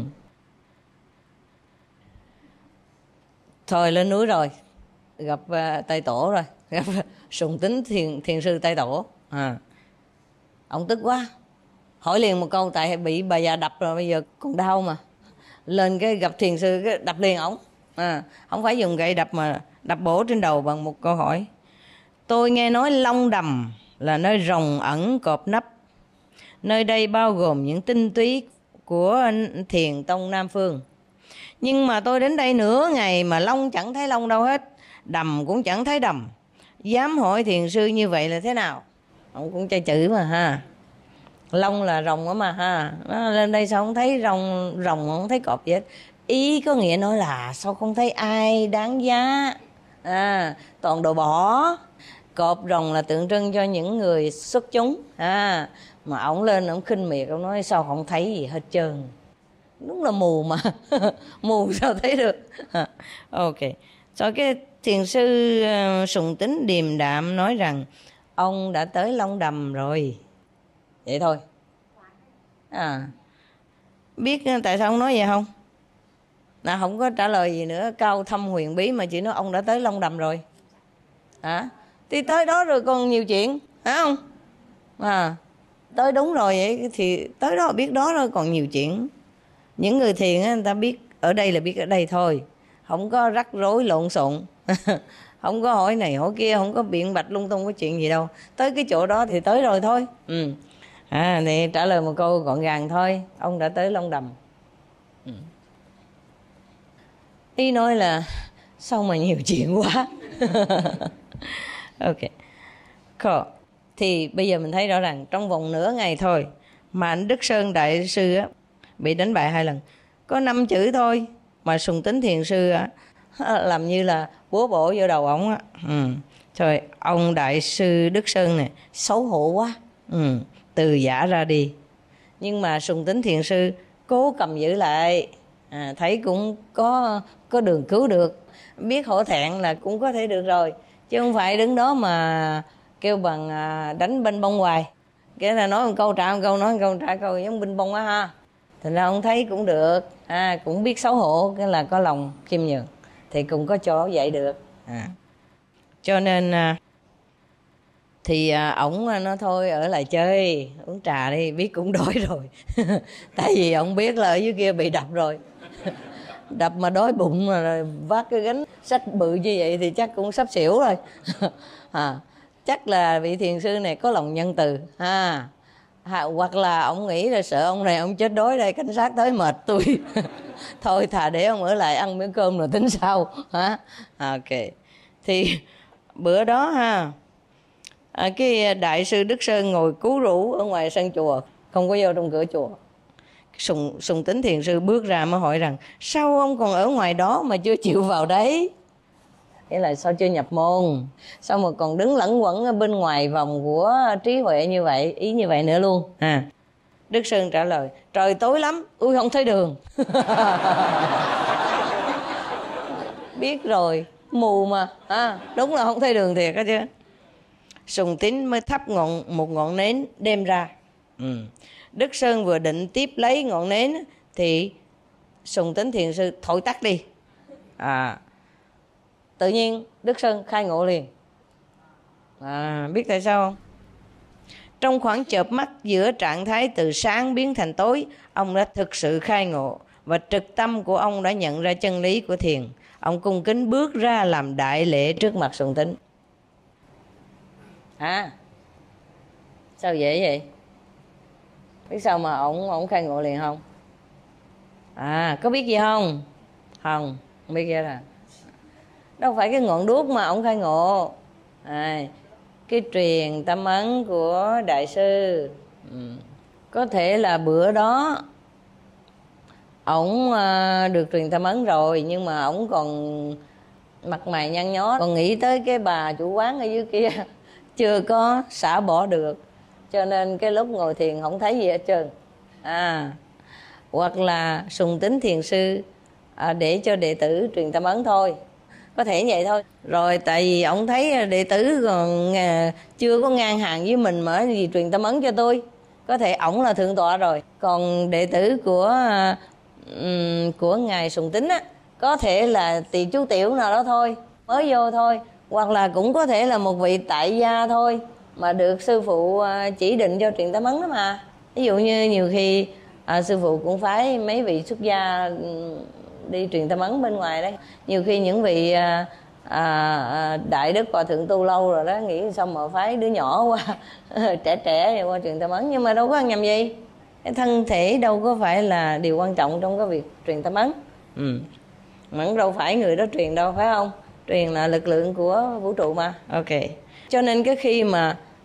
Thôi lên núi rồi, gặp uh, Tây Tổ rồi, gặp Sùng Tính thiền, thiền sư Tây Tổ. À. Ông tức quá, hỏi liền một câu, tại bị bà già đập rồi bây giờ còn đau mà. Lên cái gặp thiền sư cái đập liền ổng. À, không phải dùng gậy đập mà đập bổ trên đầu bằng một câu hỏi. Tôi nghe nói Long Đầm là nơi rồng ẩn cọp nấp. Nơi đây bao gồm những tinh túy của thiền tông Nam Phương. Nhưng mà tôi đến đây nửa ngày mà Long chẳng thấy Long đâu hết, đầm cũng chẳng thấy đầm. Dám hỏi thiền sư như vậy là thế nào? Ông cũng chơi chữ mà ha. Long là rồng á mà ha. Nó lên đây sao không thấy rồng, rồng không thấy cọp gì hết. Ý có nghĩa nói là sao không thấy ai đáng giá, à, toàn đồ bỏ. Cọp rồng là tượng trưng cho những người xuất chúng, à, mà ổng lên ổng khinh miệt, ổng nói sao không thấy gì hết trơn. Đúng là mù mà. Mù sao thấy được. Ok. Rồi cái thiền sư uh, Sùng Tín điềm đạm nói rằng ông đã tới Long Đầm rồi. Vậy thôi. À, biết tại sao ông nói vậy không? Là không có trả lời gì nữa, cao thâm huyền bí mà chỉ nói ông đã tới Long Đầm rồi. À, thì tới đó rồi còn nhiều chuyện, phải không? À, tới đúng rồi vậy thì tới đó biết đó rồi còn nhiều chuyện. Những người thiền á, người ta biết ở đây là biết ở đây thôi, không có rắc rối lộn xộn. Không có hỏi này hỏi kia, không có biện bạch lung tung có chuyện gì đâu. Tới cái chỗ đó thì tới rồi thôi. Ừ. À, thì trả lời một câu gọn gàng thôi, ông đã tới Long Đầm. Ừ. Ý nói là sao mà nhiều chuyện quá. Ok. Cool. Thì bây giờ mình thấy rõ ràng trong vòng nửa ngày thôi mà anh Đức Sơn Đại Sư á, bị đánh bại hai lần. Có năm chữ thôi mà Sùng Tín Thiền Sư á, làm như là búa bổ vô đầu ổng á. Ừ. Trời, ông Đại Sư Đức Sơn này xấu hổ quá. Ừ. Từ giả ra đi. Nhưng mà Sùng Tín Thiền Sư cố cầm giữ lại. À, thấy cũng có có đường cứu được. Biết hổ thẹn là cũng có thể được rồi. Chứ không phải đứng đó mà kêu bằng đánh binh bông hoài. Cái là nói một câu trả một câu, nói một câu trả một câu, giống binh bông á ha. Thành ra ông thấy cũng được, à, cũng biết xấu hổ, cái là có lòng khiêm nhường, thì cũng có chỗ dạy được. À. Cho nên thì ổng nói thôi ở lại chơi, uống trà đi, biết cũng đói rồi. Tại vì ổng biết là ở dưới kia bị đập rồi. Đập mà đói bụng mà vác cái gánh sách bự như vậy thì chắc cũng sắp xỉu rồi. À, chắc là vị thiền sư này có lòng nhân từ. À, hoặc là ông nghĩ là sợ ông này ông chết đói đây, cảnh sát tới mệt tôi. Thôi thà để ông ở lại ăn miếng cơm rồi tính sau. À, ok. Thì bữa đó ha, à, cái Đại sư Đức Sơn ngồi cứu rũ ở ngoài sân chùa, không có vô trong cửa chùa. Sùng, Sùng Tín Thiền Sư bước ra mới hỏi rằng sao ông còn ở ngoài đó mà chưa chịu vào đấy? Nghĩa là sao chưa nhập môn, sao mà còn đứng lẩn quẩn ở bên ngoài vòng của trí huệ như vậy, ý như vậy nữa luôn. À, Đức Sơn trả lời trời tối lắm, ui không thấy đường. Biết rồi, mù mà. À, đúng là không thấy đường thiệt đó chứ. Sùng Tín mới thắp ngọn một ngọn nến đem ra. Ừ. Đức Sơn vừa định tiếp lấy ngọn nến thì Sùng Tín Thiền Sư thổi tắt đi. À, tự nhiên Đức Sơn khai ngộ liền. À, biết tại sao không? Trong khoảng chợp mắt giữa trạng thái từ sáng biến thành tối, ông đã thực sự khai ngộ và trực tâm của ông đã nhận ra chân lý của thiền. Ông cung kính bước ra làm đại lễ trước mặt Sùng Tín. À, sao dễ vậy? Biết sao mà ổng ổng khai ngộ liền không? À, có biết gì không? Không, không biết gì là đâu phải cái ngọn đuốc mà ổng khai ngộ. À, cái truyền tâm ấn của Đại sư. Ừ. Có thể là bữa đó ổng à, được truyền tâm ấn rồi, nhưng mà ổng còn mặt mày nhăn nhó, còn nghĩ tới cái bà chủ quán ở dưới kia, chưa có xả bỏ được, cho nên cái lúc ngồi thiền không thấy gì hết trơn. À, hoặc là Sùng Tín Thiền Sư à, để cho đệ tử truyền tâm ấn thôi, có thể vậy thôi. Rồi tại vì ông thấy đệ tử còn chưa có ngang hàng với mình mà gì truyền tâm ấn cho tôi, có thể ổng là thượng tọa rồi, còn đệ tử của um, của ngài Sùng Tín á, có thể là tỳ chú tiểu nào đó thôi, mới vô thôi, hoặc là cũng có thể là một vị tại gia thôi mà được sư phụ chỉ định cho truyền tâm ấn đó mà. Ví dụ như nhiều khi à, sư phụ cũng phái mấy vị xuất gia đi truyền tâm ấn bên ngoài đấy. Nhiều khi những vị à, à, đại đức hòa thượng tu lâu rồi đó, nghĩ xong mà phái đứa nhỏ qua trẻ trẻ qua truyền tâm ấn, nhưng mà đâu có ăn nhầm gì. Cái thân thể đâu có phải là điều quan trọng trong cái việc truyền tâm ấn. Ừ. Mà cũng đâu phải người đó truyền đâu, phải không? Truyền là lực lượng của vũ trụ mà. Ok. Cho nên cái khi mà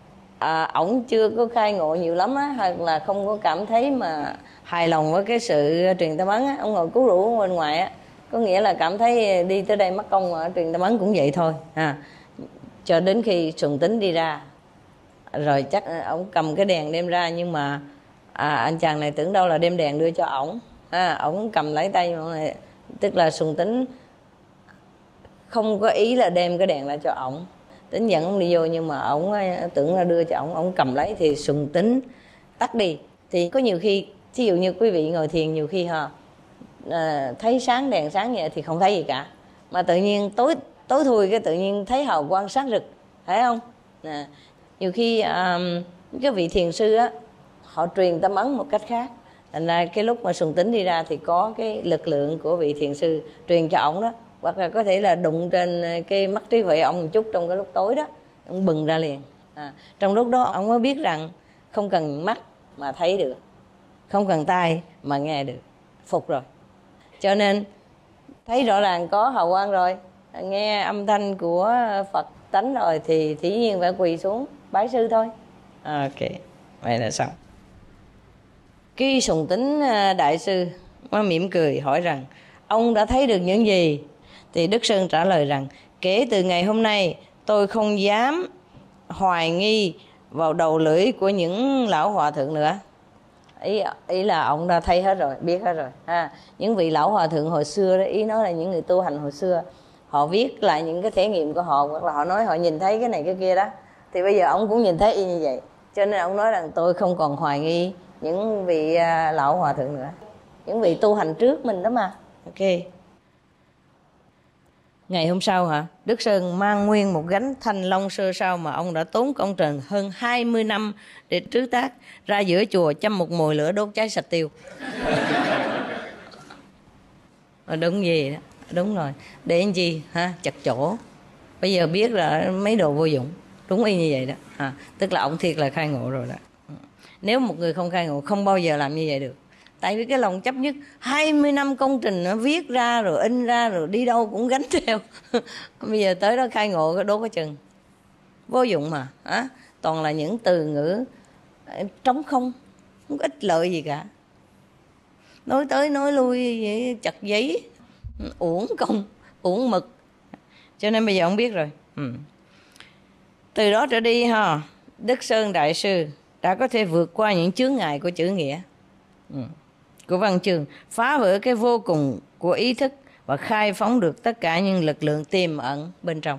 à, ổng chưa có khai ngộ nhiều lắm á, hoặc là không có cảm thấy mà hài lòng với cái sự truyền tâm ấn á, ông ngồi cứu rũ bên ngoài á, có nghĩa là cảm thấy đi tới đây mất công mà truyền tâm ấn cũng vậy thôi à. Cho đến khi Sùng Tính đi ra rồi chắc ổng cầm cái đèn đem ra, nhưng mà à, anh chàng này tưởng đâu là đem đèn đưa cho ổng à, ổng cầm lấy tay mà này, tức là Sùng Tính không có ý là đem cái đèn lại cho ổng, Tính dẫn ông đi vô, nhưng mà ổng tưởng là đưa cho ổng, ổng cầm lấy thì Sùng Tính tắt đi. Thì có nhiều khi ví dụ như quý vị ngồi thiền nhiều khi ha à, thấy sáng đèn sáng vậy thì không thấy gì cả, mà tự nhiên tối tối thui cái tự nhiên thấy hào quang sáng rực, thấy không à, nhiều khi à, cái vị thiền sư á họ truyền tâm ấn một cách khác, thành ra cái lúc mà Sùng Tính đi ra thì có cái lực lượng của vị thiền sư truyền cho ổng đó, hoặc là có thể là đụng trên cái mắt trí huệ ông một chút trong cái lúc tối đó, ông bừng ra liền à, trong lúc đó ông mới biết rằng không cần mắt mà thấy được, không cần tai mà nghe được, phục rồi. Cho nên thấy rõ ràng có hào quang rồi, nghe âm thanh của Phật tánh rồi thì dĩ nhiên phải quỳ xuống bái sư thôi. Ok, vậy là xong. Cái Sùng Tính đại sư mới mỉm cười hỏi rằng ông đã thấy được những gì? Thì Đức Sơn trả lời rằng kể từ ngày hôm nay tôi không dám hoài nghi vào đầu lưỡi của những lão hòa thượng nữa. Ý, ý là ông đã thấy hết rồi, biết hết rồi ha. Những vị lão hòa thượng hồi xưa đó, ý nói là những người tu hành hồi xưa, họ viết lại những cái thể nghiệm của họ, hoặc là họ nói họ nhìn thấy cái này cái kia đó, thì bây giờ ông cũng nhìn thấy y như vậy. Cho nên ông nói rằng tôi không còn hoài nghi những vị lão hòa thượng nữa, những vị tu hành trước mình đó mà. Ok. Ngày hôm sau hả, Đức Sơn mang nguyên một gánh thanh long sơ sao mà ông đã tốn công trình hơn hai mươi năm để trứ tác, ra giữa chùa châm một mồi lửa đốt cháy sạch tiêu. Đúng gì đó, đúng rồi. Để làm chi ha, chặt chỗ. Bây giờ biết là mấy đồ vô dụng, đúng y như vậy đó à, tức là ông thiệt là khai ngộ rồi đó. Nếu một người không khai ngộ không bao giờ làm như vậy được. Tại vì cái lòng chấp nhất hai mươi năm công trình nó viết ra rồi in ra rồi đi đâu cũng gánh theo. Bây giờ tới đó khai ngộ đốt cái chừng vô dụng mà à, toàn là những từ ngữ trống không, không có ích lợi gì cả, nói tới nói lui vậy, chặt giấy, uổng công uổng mực. Cho nên bây giờ ông biết rồi. ừ. Từ đó trở đi ha, Đức Sơn đại sư đã có thể vượt qua những chướng ngại của chữ nghĩa, ừ. của văn chương, phá vỡ cái vô cùng của ý thức và khai phóng được tất cả những lực lượng tiềm ẩn bên trong.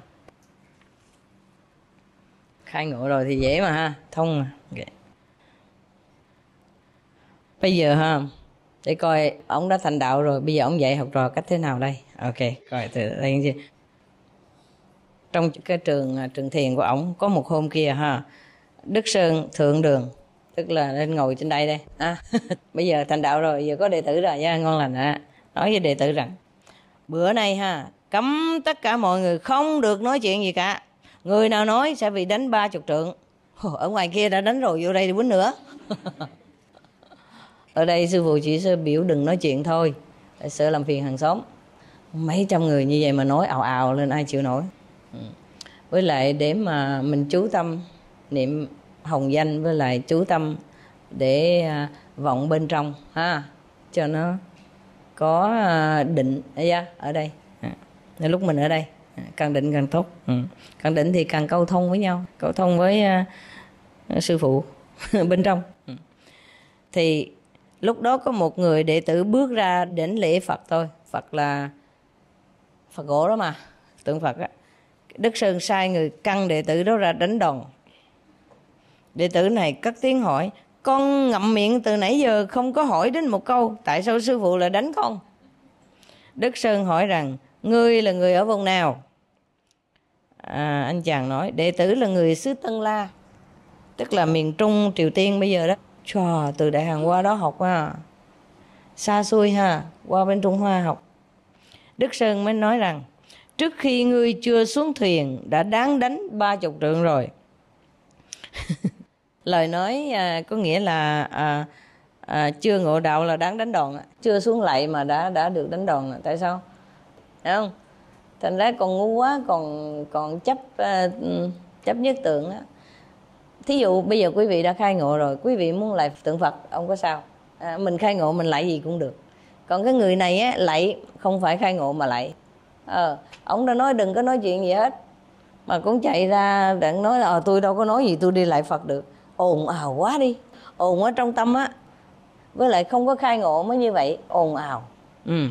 Khai ngộ rồi thì dễ mà ha, thông mà. Okay. Bây giờ ha, để coi ông đã thành đạo rồi, bây giờ ông dạy học trò cách thế nào đây? Ok, coi từ đây gì. Trong cái trường trường thiền của ông có một hôm kia ha, Đức Sơn thượng đường, tức là lên ngồi trên đây đây à, bây giờ thành đạo rồi, giờ có đệ tử rồi nha, ngon lành ạ. Nói với đệ tử rằng bữa nay ha, cấm tất cả mọi người không được nói chuyện gì cả, người nào nói sẽ bị đánh ba chục trượng. Ở ngoài kia đã đánh rồi, vô đây thì quýnh nữa. Ở đây sư phụ chỉ sẽ biểu đừng nói chuyện thôi, sợ làm phiền hàng xóm. Mấy trăm người như vậy mà nói ào ào lên ai chịu nổi. ừ. Với lại để mà mình chú tâm niệm hồng danh, với lại chú tâm để vọng bên trong ha, cho nó có định ở đây. Nên lúc mình ở đây càng định càng tốt. ừ. Càng định thì càng câu thông với nhau, câu thông với uh, sư phụ bên trong. ừ. Thì lúc đó có một người đệ tử bước ra đến lễ Phật thôi. Phật là Phật gỗ đó mà, tượng Phật á. Đức Sơn sai người căng đệ tử đó ra đánh đòn. Đệ tử này cất tiếng hỏi: con ngậm miệng từ nãy giờ không có hỏi đến một câu, tại sao sư phụ lại đánh con? Đức Sơn hỏi rằng: ngươi là người ở vùng nào? À, anh chàng nói: đệ tử là người xứ Tân La, tức là miền Trung Triều Tiên bây giờ đó. Chà, từ Đại Hàn qua đó học ha, xa xôi ha, qua bên Trung Hoa học. Đức Sơn mới nói rằng: trước khi ngươi chưa xuống thuyền đã đáng đánh ba chục trượng rồi. Lời nói à, có nghĩa là à, à, chưa ngộ đạo là đáng đánh đòn, chưa xuống lạy mà đã đã được đánh đòn. Tại sao? Thấy không? Thành ra còn ngu quá, còn còn chấp uh, chấp nhất tượng đó. Thí dụ bây giờ quý vị đã khai ngộ rồi, quý vị muốn lạy tượng Phật, ông có sao? À, mình khai ngộ mình lạy gì cũng được. Còn cái người này á, lạy không phải khai ngộ mà lạy. Ờ, ông đã nói đừng có nói chuyện gì hết, mà cũng chạy ra đặng nói là tôi đâu có nói gì, tôi đi lạy Phật được. Ồn ào quá đi, ồn ở trong tâm á, với lại không có khai ngộ mới như vậy, ồn ào. Ừ.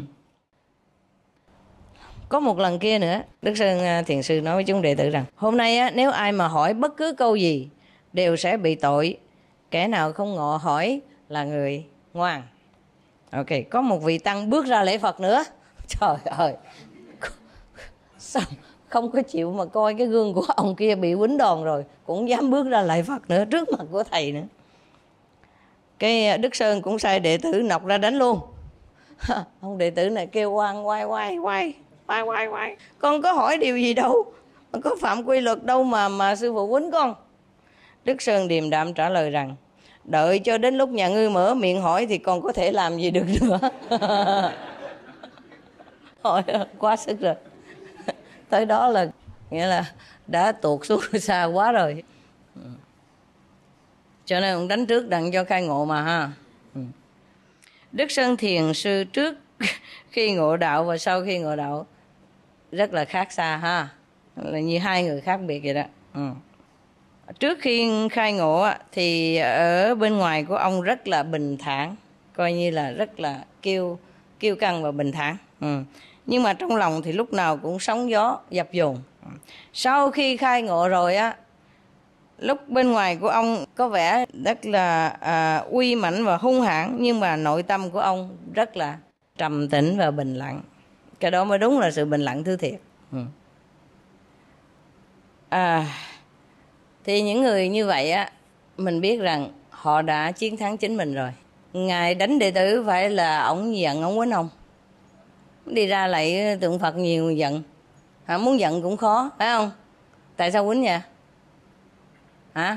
Có một lần kia nữa, Đức Sơn Thiền Sư nói với chúng đệ tử rằng hôm nay á, nếu ai mà hỏi bất cứ câu gì đều sẽ bị tội. Kẻ nào không ngộ hỏi là người ngoan. Ok, có một vị tăng bước ra lễ Phật nữa. Trời ơi, sao không có chịu mà coi cái gương của ông kia bị quýnh đòn rồi, cũng dám bước ra lạy Phật nữa trước mặt của thầy nữa. Cái Đức Sơn cũng sai đệ tử nọc ra đánh luôn. Ông đệ tử này kêu oan quay quay quay quay quay quay, con có hỏi điều gì đâu, con có phạm quy luật đâu mà mà sư phụ quýnh con. Đức Sơn điềm đạm trả lời rằng đợi cho đến lúc nhà ngươi mở miệng hỏi thì con có thể làm gì được nữa. Hỏi quá sức rồi. Tới đó là nghĩa là đã tuột xuống xa quá rồi. Cho nên ông đánh trước đặng cho khai ngộ mà ha. Đức Sơn Thiền Sư trước khi ngộ đạo và sau khi ngộ đạo rất là khác xa ha, là như hai người khác biệt vậy đó. Ừ. Trước khi khai ngộ thì ở bên ngoài của ông rất là bình thản, coi như là rất là kiêu kiêu căng và bình thản. Ừ. Nhưng mà trong lòng thì lúc nào cũng sóng gió dập dồn. Sau khi khai ngộ rồi á, lúc bên ngoài của ông có vẻ rất là à, uy mãnh và hung hãn, nhưng mà nội tâm của ông rất là trầm tĩnh và bình lặng. Cái đó mới đúng là sự bình lặng thứ thiệt. Ừ. À, thì những người như vậy á, mình biết rằng họ đã chiến thắng chính mình rồi. Ngài đánh đệ tử phải là ổng giận ổng quýnh ông, đi ra lại tượng Phật nhiều giận. Hả, muốn giận cũng khó, phải không? Tại sao quýnh vậy? Hả?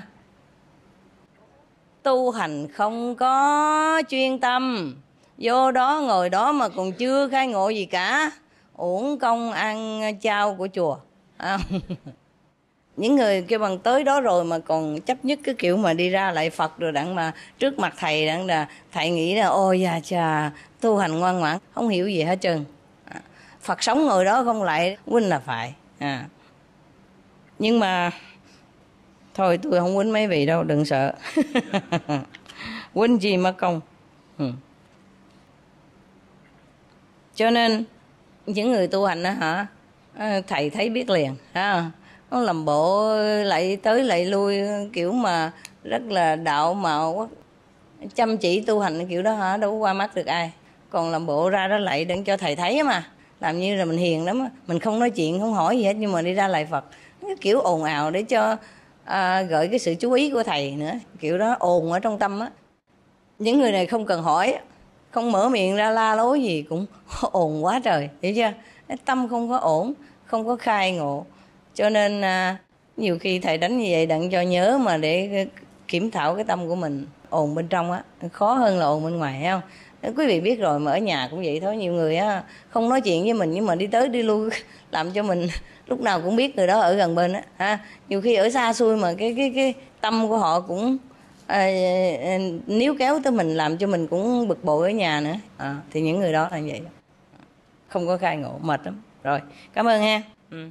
Tu hành không có chuyên tâm, vô đó ngồi đó mà còn chưa khai ngộ gì cả, uổng công ăn chao của chùa. À. Những người kêu bằng tới đó rồi mà còn chấp nhất cái kiểu mà đi ra lại Phật rồi đặng mà trước mặt thầy đặng là thầy nghĩ là ôi da chà tu hành ngoan ngoãn, không hiểu gì hết trơn. À. Phật sống ngồi đó không lại quýnh là phải. À. Nhưng mà thôi tôi không quýnh mấy vị đâu, đừng sợ. Quýnh chi mất công. Ừ. Cho nên những người tu hành đó hả, thầy thấy biết liền ha. Nó làm bộ lại tới lại lui kiểu mà rất là đạo mạo, chăm chỉ tu hành kiểu đó hả, đâu có qua mắt được ai. Còn làm bộ ra đó lại để cho thầy thấy mà, làm như là mình hiền lắm, mình không nói chuyện không hỏi gì hết nhưng mà đi ra lại Phật, cái kiểu ồn ào để cho à, gợi cái sự chú ý của thầy nữa, kiểu đó ồn ở trong tâm á. Những người này không cần hỏi, không mở miệng ra la lối gì cũng ồn quá trời, hiểu chưa? Tâm không có ổn, không có khai ngộ. Cho nên à, nhiều khi thầy đánh như vậy đặng cho nhớ mà để kiểm thảo cái tâm của mình. Ồn bên trong á khó hơn là ồn bên ngoài, thấy không? Nếu quý vị biết rồi, mà ở nhà cũng vậy thôi. Nhiều người á không nói chuyện với mình nhưng mà đi tới đi lui làm cho mình lúc nào cũng biết người đó ở gần bên á ha. Nhiều khi ở xa xui mà cái cái cái tâm của họ cũng à, níu kéo tới mình, làm cho mình cũng bực bội ở nhà nữa. À, thì những người đó là như vậy, không có khai ngộ, mệt lắm. Rồi, cảm ơn ha. Ừ.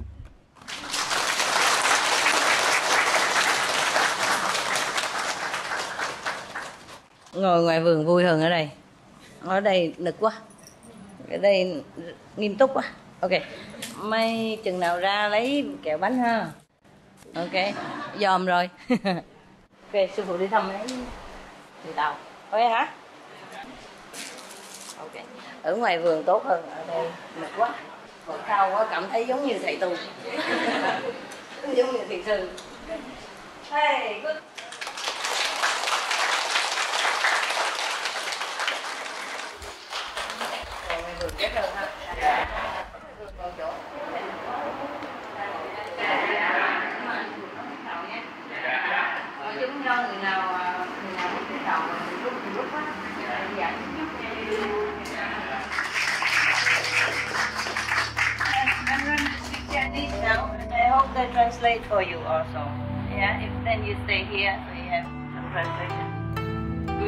Ngồi ngoài vườn vui hơn ở đây. Ở đây nực quá, ở đây nghiêm túc quá. Ok, may chừng nào ra lấy kẹo bánh ha. Ok, dòm rồi. Ok, sư phụ đi thăm lấy thầy Tàu. Ok hả? Ok, ở ngoài vườn tốt hơn, ở đây nực quá. Còn sao quá cảm thấy giống như thầy tu. Giống như thiền sư. Hey, good. Chết hơn ha. Còn chỗ chúng cho người nào người nào muốn cái đầu lúc lúc á dạ I'm going to speak Chinese now and I hope they translate for you also. Yeah, if then you stay here, so you have some translation. Good.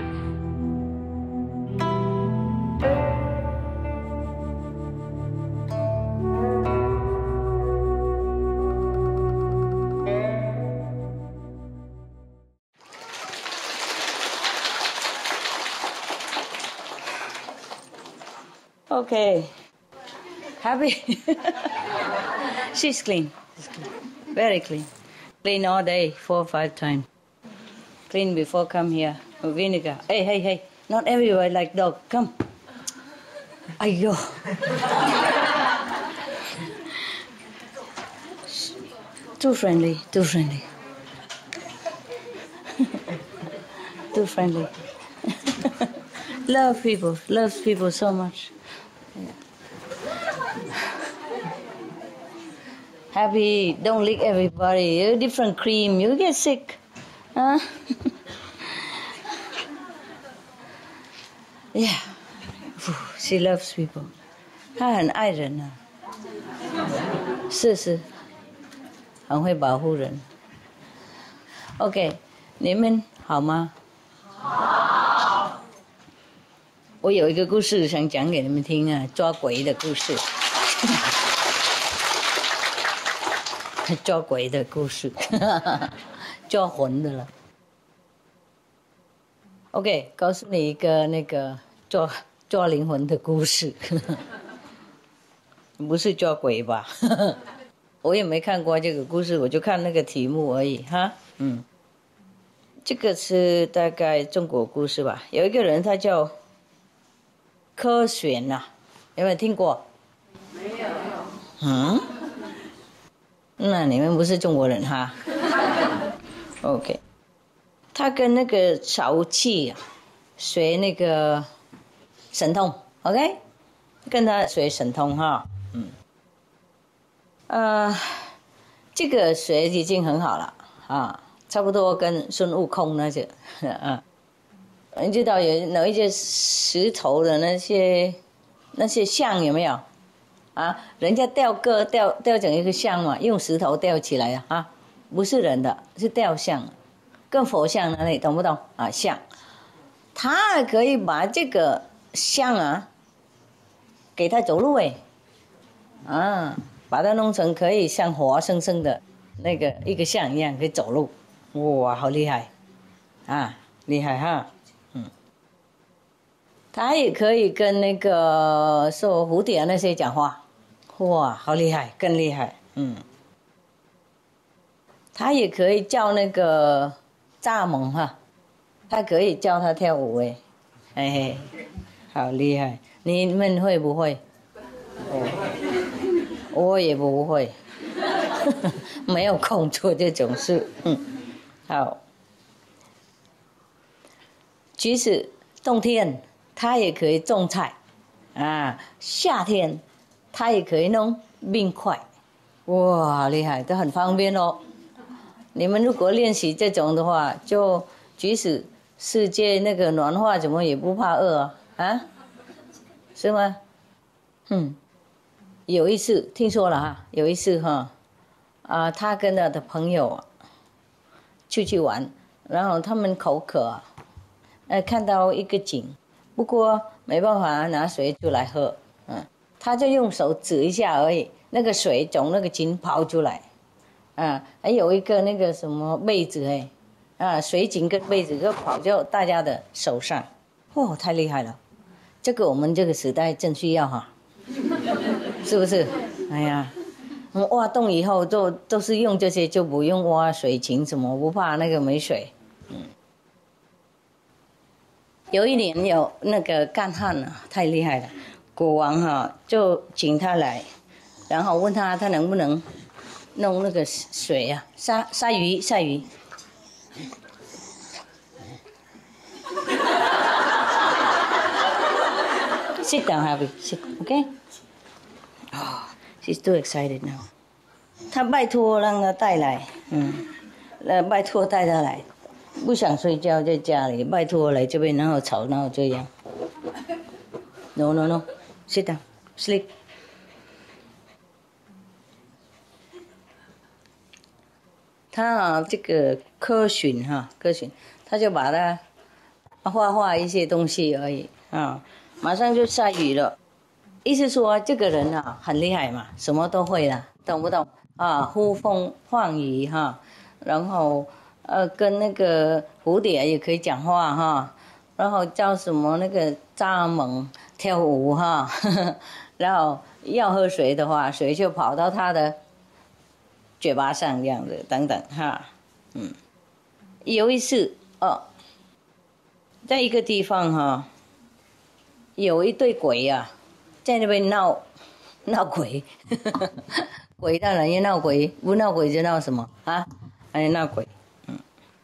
Okay. Happy? She's clean. She's clean. Very clean. Clean all day, four or five times. Clean before come here. With vinegar. Hey, hey, hey. Not everywhere like dog. Come. Ayo. Too friendly. Too friendly. Too friendly. Love people. Loves people so much. Yeah. Happy, don't lick everybody. You different cream, you get sick. Huh? Yeah. She loves people. 她很爱人啊。是是，很会保护人。OK， 你们好吗？好。我有一个故事想讲给你们听啊，抓鬼的故事。抓鬼的故事，抓魂的了。OK， 告诉你一个那个抓抓灵魂的故事，不是抓鬼吧？我也没看过这个故事，我就看那个题目而已哈。嗯，这个是大概中国故事吧。有一个人他叫柯玄呐，有没有听过？没有。嗯。那你们不是中国人哈 ？OK， 他跟那个潮气学那个神通 ，OK， 跟他学神通哈，嗯，呃，这个学已经很好了啊，差不多跟孙悟空那些啊，你知道有哪一些石头的那些那些像有没有？啊，人家吊个吊吊整一个像嘛，用石头吊起来啊，不是人的，是吊像，跟佛像那里懂不懂啊？像，他可以把这个像啊，给他走路哎，啊，把它弄成可以像活生生的那个一个像一样可以走路，哇，好厉害，啊，厉害哈，嗯，他也可以跟那个说蝴蝶那些讲话。哇，好厉害，更厉害，嗯。他也可以叫那个蚱蜢哈，他可以教他跳舞哎，嘿嘿，好厉害！你们会不会？哦，我也不会，没有空做这种事。嗯，好。即使冬天，他也可以种菜，啊，夏天。他也可以弄冰块，哇，好厉害，都很方便哦。你们如果练习这种的话，就即使世界那个暖化，怎么也不怕饿啊？啊，是吗？嗯，有一次听说了哈，有一次哈，啊，他跟他的朋友出去玩，然后他们口渴，呃，看到一个井，不过没办法拿水出来喝，嗯。他就用手指一下而已，那个水从那个井跑出来，啊，还有一个那个什么被子哎，啊，水井跟被子就跑到大家的手上，哦，太厉害了，这个我们这个时代真需要哈，是不是？哎呀，我们挖洞以后就都是用这些，就不用挖水井什么，不怕那个没水。嗯，有一年有那个干旱啊，太厉害了。国王哈、啊、就请他来，然后问他他能不能弄那个水啊，杀杀鱼杀鱼。Sit down, Happy. Sit, okay? Oh, she's too excited now. 他拜托让他带来，嗯，呃，拜托带他来，不想睡觉在家里，拜托来这边，然后吵闹这样。No, no, no. Sit down, sleep. 他啊这个科巡哈科巡，他就把它画画一些东西而已啊，马上就下雨了。意思说这个人啊很厉害嘛，什么都会了，懂不懂啊？呼风唤雨哈，然后呃跟那个蝴蝶也可以讲话哈，然后叫什么那个蚱蜢跳舞哈，呵呵，然后要喝水的话，水就跑到他的嘴巴上这样子等等哈，嗯，有一次哦，在一个地方哈，有一对鬼啊。在那边闹闹鬼，鬼当然要闹鬼，不闹鬼就闹什么啊？还闹鬼。嗯，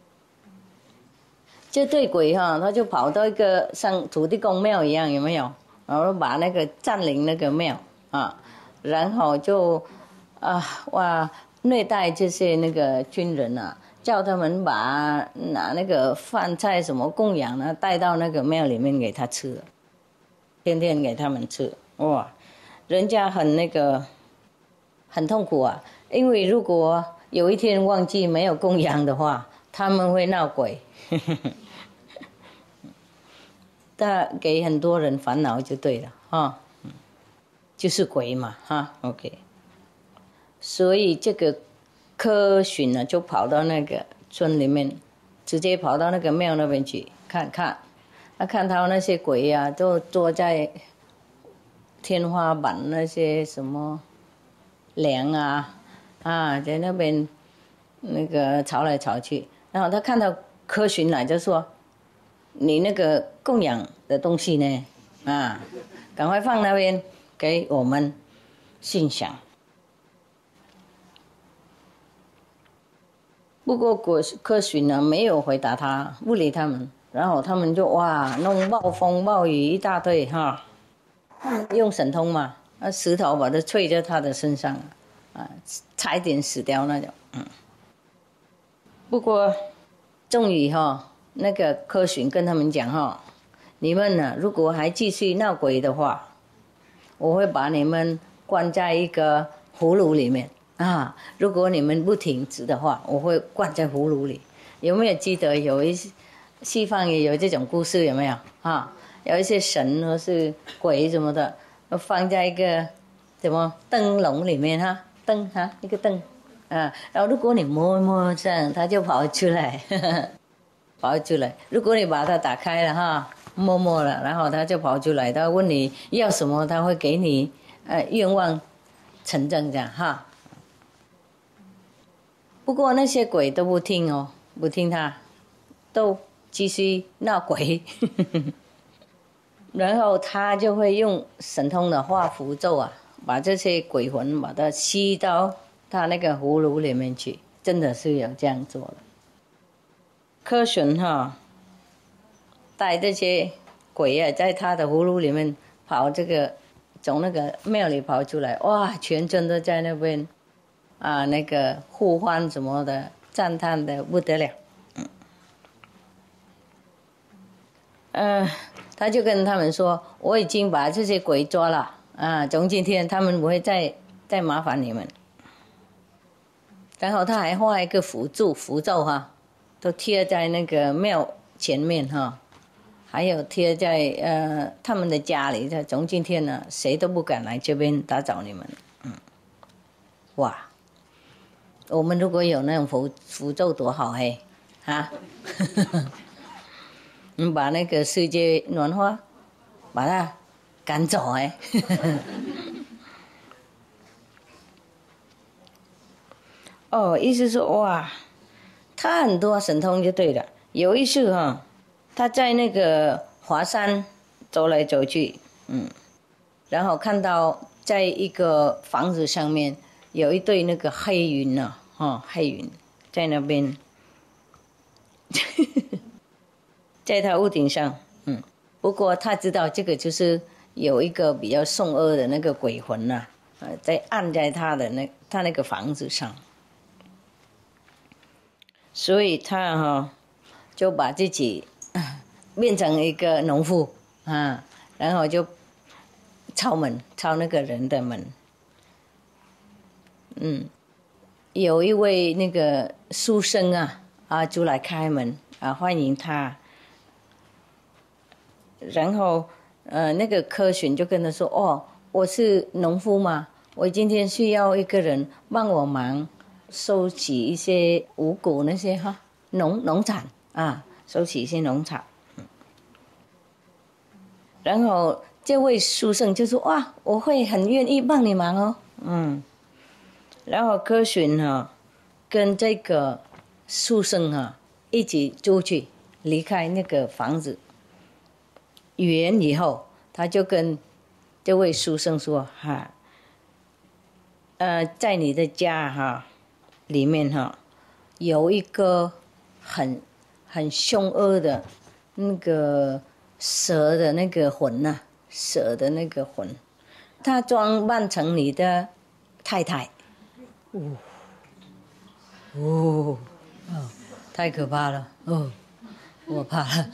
这对鬼哈，他就跑到一个像土地公庙一样，有没有？然后把那个占领那个庙啊，然后就啊哇虐待这些那个军人啊，叫他们把拿那个饭菜什么供养呢，带到那个庙里面给他吃，天天给他们吃。哇，人家很那个，很痛苦啊！因为如果有一天忘记没有供养的话，他们会闹鬼，但给很多人烦恼就对了哈，就是鬼嘛哈 ，OK。所以这个科巡呢，就跑到那个村里面，直接跑到那个庙那边去看看，他看到那些鬼呀、啊，都坐在天花板那些什么梁啊啊，在那边那个吵来吵去，然后他看到科巡来就说：“你那个供养的东西呢？啊，赶快放那边给我们欣赏。”不过国科巡呢没有回答他，不理他们，然后他们就哇弄暴风暴雨一大堆哈。用神通嘛，那石头把它吹在他的身上，啊，差一点死掉那种。嗯。不过，终于哈，那个科巡跟他们讲哈，你们呢，如果还继续闹鬼的话，我会把你们关在一个葫芦里面啊。如果你们不停止的话，我会关在葫芦里。有没有记得有一西方也有这种故事？有没有啊？有一些神或是鬼什么的，放在一个什么灯笼里面哈，灯哈一个灯啊，然后如果你摸一摸这样，它就跑出来，呵呵跑出来。如果你把它打开了哈，摸摸了，然后它就跑出来，它问你要什么，它会给你呃愿望成真这样哈。不过那些鬼都不听哦，不听他，都继续闹鬼。然后他就会用神通的画符咒啊，把这些鬼魂把它吸到他那个葫芦里面去，真的是有这样做的。科巡哈，带这些鬼啊，在他的葫芦里面跑，这个从那个庙里跑出来，哇，全村都在那边啊，那个呼唤什么的，赞叹的不得了。嗯，呃。他就跟他们说：“我已经把这些鬼抓了啊，从今天他们不会再再麻烦你们。”然后他还画一个符咒，符咒哈，都贴在那个庙前面哈，还有贴在呃他们的家里。从今天呢，谁都不敢来这边打扰你们。嗯，哇，我们如果有那种符符咒多好嘿，啊！你把那个世界暖化，把它赶走哎。哦，意思说哇，他很多神通就对了。有一次哈，他在那个华山走来走去，嗯，然后看到在一个房子上面有一对那个黑云呢、啊，哦，黑云在那边。在他屋顶上，嗯，不过他知道这个就是有一个比较凶恶的那个鬼魂呐、啊，呃，在按在他的那他那个房子上，所以他哈、哦、就把自己变成一个农妇啊，然后就敲门，敲那个人的门，嗯， 有一位那个书生啊啊就来开门啊欢迎他，然后呃那个科巡就跟他说，哦，我是农夫嘛，我今天需要一个人帮我忙收集一些五谷那些哈农农产啊，收集一些农产。然后这位书生就说，哇，我会很愿意帮你忙哦，嗯。然后科巡哈跟这个书生哈一起出去离开那个房子，远以后他就跟这位书生说，哈，呃，在你的家哈里面哈有一个很很凶恶的那个蛇的那个魂呐、啊，蛇的那个魂，他装扮成你的太太。哦，哦，哦，太可怕了！哦，我怕了。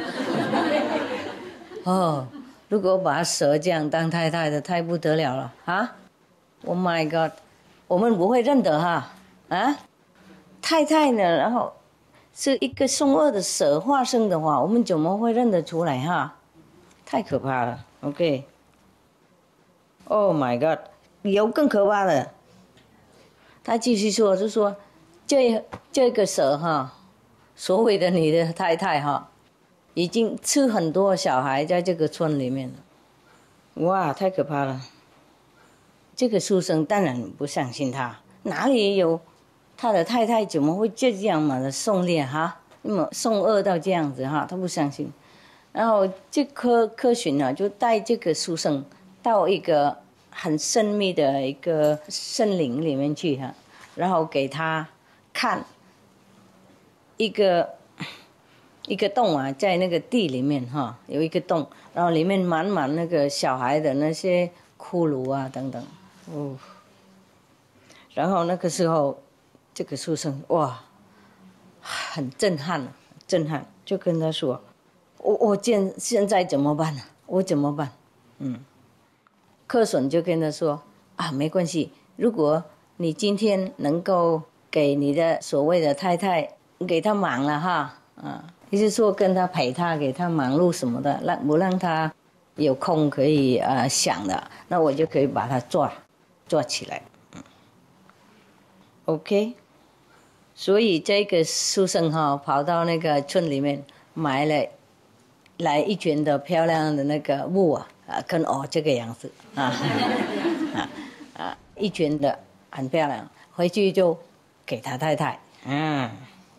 哦，如果把蛇这样当太太的，太不得了了啊 ！Oh my God， 我们不会认得哈啊！太太呢，然后是一个凶恶的蛇化身的话，我们怎么会认得出来哈？太可怕了。OK。Oh my God， 有更可怕的。他继续说，就说这这个蛇哈，所谓的你的太太哈，已经吃很多小孩在这个村里面了。哇，太可怕了！这个书生当然不相信他，哪里有他的太太怎么会这样嘛的凶烈哈，那么凶恶到这样子哈，他不相信。然后这科科巡啊，就带这个书生到一个很神秘的一个森林里面去哈，然后给他看一个一个洞啊，在那个地里面哈，有一个洞，然后里面满满那个小孩的那些骷髅啊等等，哦，然后那个时候这个书生哇，很震撼，震撼，就跟他说，我我现现在怎么办呢？我怎么办？嗯。科巡就跟他说啊，没关系，如果你今天能够给你的所谓的太太给她忙了哈，啊，也就是说跟她陪她，给她忙碌什么的，让不让她有空可以呃想的，那我就可以把她抓抓起来。嗯 OK， 所以这个书生哈跑到那个村里面买了来一卷的漂亮的那个木啊。啊，跟哦这个样子啊啊啊，一卷的很漂亮，回去就给他太太，嗯，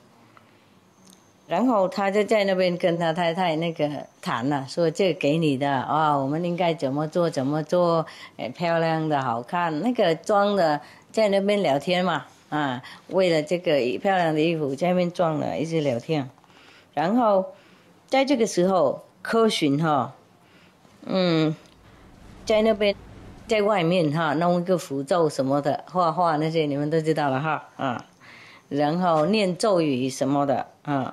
然后他就在那边跟他太太那个谈了，说这个给你的啊、哦，我们应该怎么做怎么做，哎，漂亮的好看，那个装的在那边聊天嘛，啊，为了这个漂亮的衣服在那边装了一直聊天，然后在这个时候科巡哈。嗯，在那边，在外面哈弄一个符咒什么的，画画那些你们都知道了哈啊，然后念咒语什么的啊，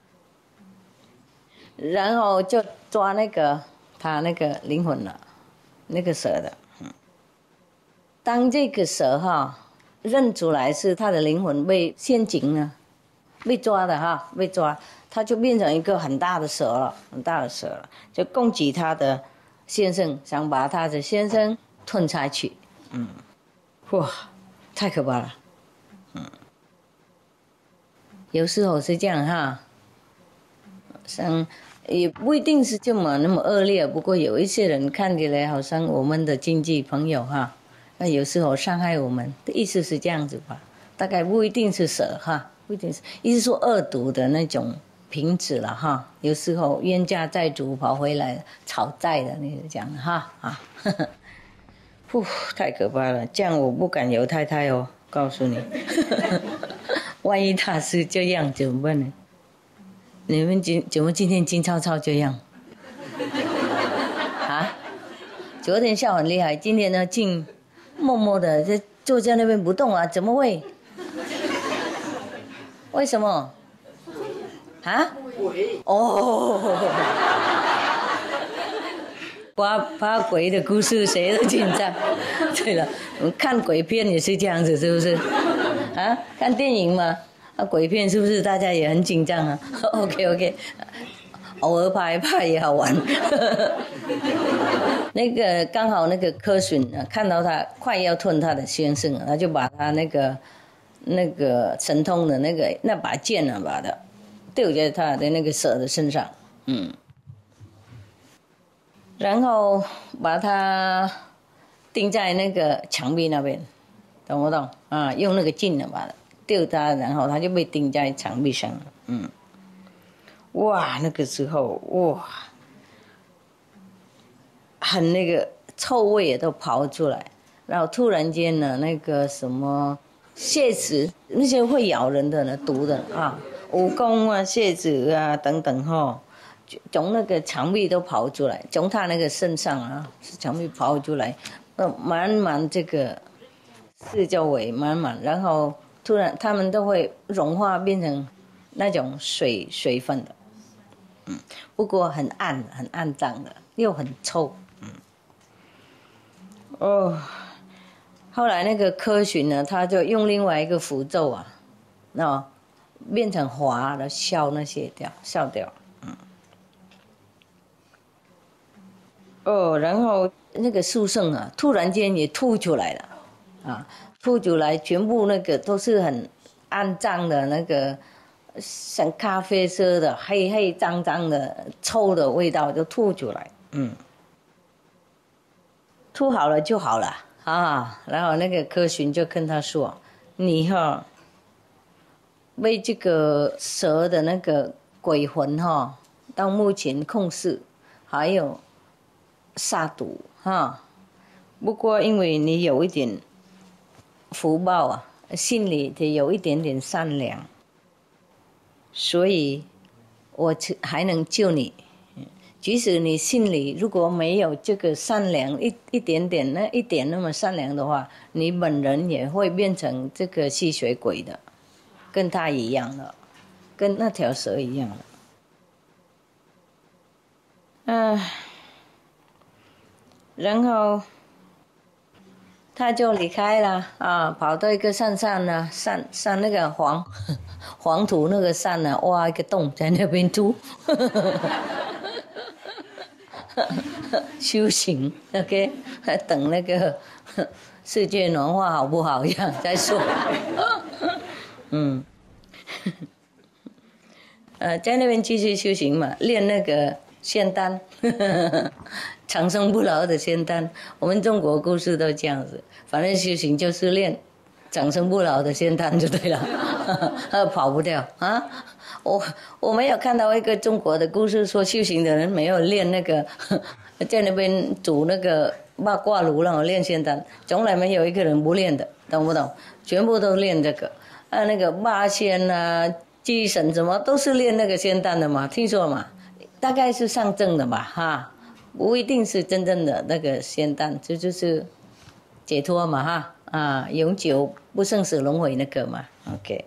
然后就抓那个他那个灵魂了，那个蛇的。嗯，当这个蛇哈认出来是他的灵魂被陷阱了，被抓的哈，被抓。他就变成一个很大的蛇了，很大的蛇了，就攻击他的先生，想把他的先生吞下去。嗯，哇，太可怕了。嗯，有时候是这样哈，像也不一定是这么那么恶劣，不过有一些人看起来好像我们的亲戚朋友哈，那有时候伤害我们的意思是这样子吧，大概不一定是蛇哈，不一定是，意思说恶毒的那种。停止了哈，有时候冤家债主跑回来讨债的，你就讲哈啊，呵呵，呼，太可怕了，这样我不敢有太太哦，告诉你，万一他是这样怎么办呢？你们今怎么今天金超超这样？啊？昨天笑很厉害，今天呢静默默的在坐在那边不动啊，怎么会？为什么？啊？哦，怕怕鬼的故事谁都紧张。对了，我们看鬼片也是这样子，是不是？ 啊，看电影嘛，啊，鬼片是不是大家也很紧张啊？OK OK， 偶尔怕一怕也好玩。那个刚好那个柯巡啊，看到他快要吞他的先生，他就把他那个那个神通的那个那把剑啊，把它丢在他的那个蛇的身上，嗯，然后把他钉在那个墙壁那边，懂不懂啊？用那个劲啊把它丢他，然后他就被钉在墙壁上了，嗯，哇，那个时候哇。很那个臭味也都跑出来，然后突然间呢，那个什么蟹子那些会咬人的呢，毒的啊，蜈蚣啊、蟹子啊等等哈、哦，从那个墙壁都跑出来，从他那个身上啊，墙壁跑出来，呃，满满这个四周围满满，然后突然他们都会融化变成那种水水分的，嗯，不过很暗很暗脏的，又很臭。哦，后来那个柯巡呢，他就用另外一个符咒啊，那变成滑了，消那些掉，消掉。嗯。哦，然后那个书生啊，突然间也吐出来了，啊，吐出来，全部那个都是很肮脏的那个，像咖啡色的、黑黑脏脏的、臭的味道就吐出来，嗯。吐好了就好了啊，然后那个柯巡就跟他说：“你哈被这个蛇的那个鬼魂哈，到目前控制，还有杀毒哈。不过因为你有一点福报啊，心里得有一点点善良，所以我还能救你。”即使你心里如果没有这个善良一一点点那一点那么善良的话，你本人也会变成这个吸血鬼的，跟他一样的，跟那条蛇一样的。嗯、呃，然后他就离开了啊，跑到一个山上呢，山山那个黄黄土那个山呢，挖一个洞在那边住。修行 ，OK， 还等那个世界暖化好不好样再说。嗯，呃，在那边继续修行嘛，练那个仙丹，长生不老的仙丹。我们中国故事都这样子，反正修行就是练长生不老的仙丹就对了，跑不掉啊。我我没有看到一个中国的故事说修行的人没有练那个，在那边煮那个八卦炉让我练仙丹，从来没有一个人不练的，懂不懂？全部都练这个，啊，那个八仙啊、祭神什么都是练那个仙丹的嘛，听说嘛，大概是上证的吧，哈，不一定是真正的那个仙丹，这就是解脱嘛，哈，啊，永久不生死轮回那个嘛 ，OK。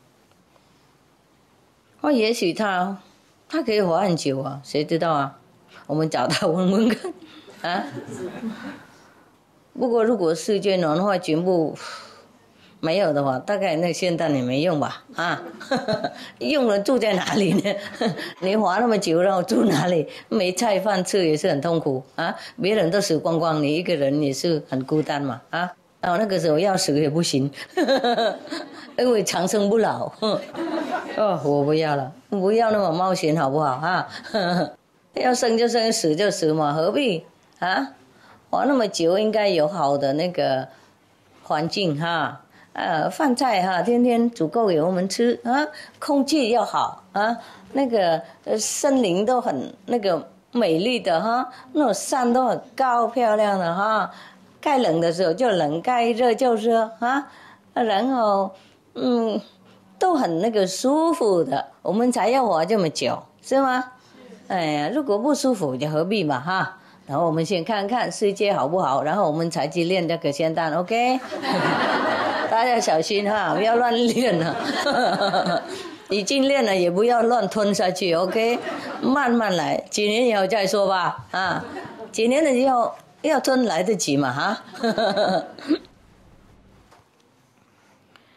哦，也许他，他可以活很久啊，谁知道啊？我们找他问问看，啊。不过如果世界暖化全部没有的话，大概那仙丹也没用吧？啊，用了住在哪里呢？你活那么久，让我住哪里？没菜饭吃也是很痛苦啊！别人都死光光，你一个人也是很孤单嘛啊！然后那个时候要死也不行，因为长生不老。哦，我不要了，不要那么冒险好不好啊？要生就生，死就死嘛，何必啊？活那么久，应该有好的那个环境哈，呃，饭菜哈，天天煮够给我们吃啊，空气要好啊，那个呃森林都很那个美丽的哈，那种山都很高漂亮的哈。该冷的时候就冷，该热就热啊，然后嗯，都很那个舒服的，我们才要活这么久，是吗？哎呀，如果不舒服就何必嘛哈。然后我们先看看世界好不好，然后我们才去练这个仙丹 ，OK？ 大家要小心哈，不要乱练了。已经练了也不要乱吞下去 ，OK？ 慢慢来，几年以后再说吧啊，几年了以后。要吞来得及嘛哈，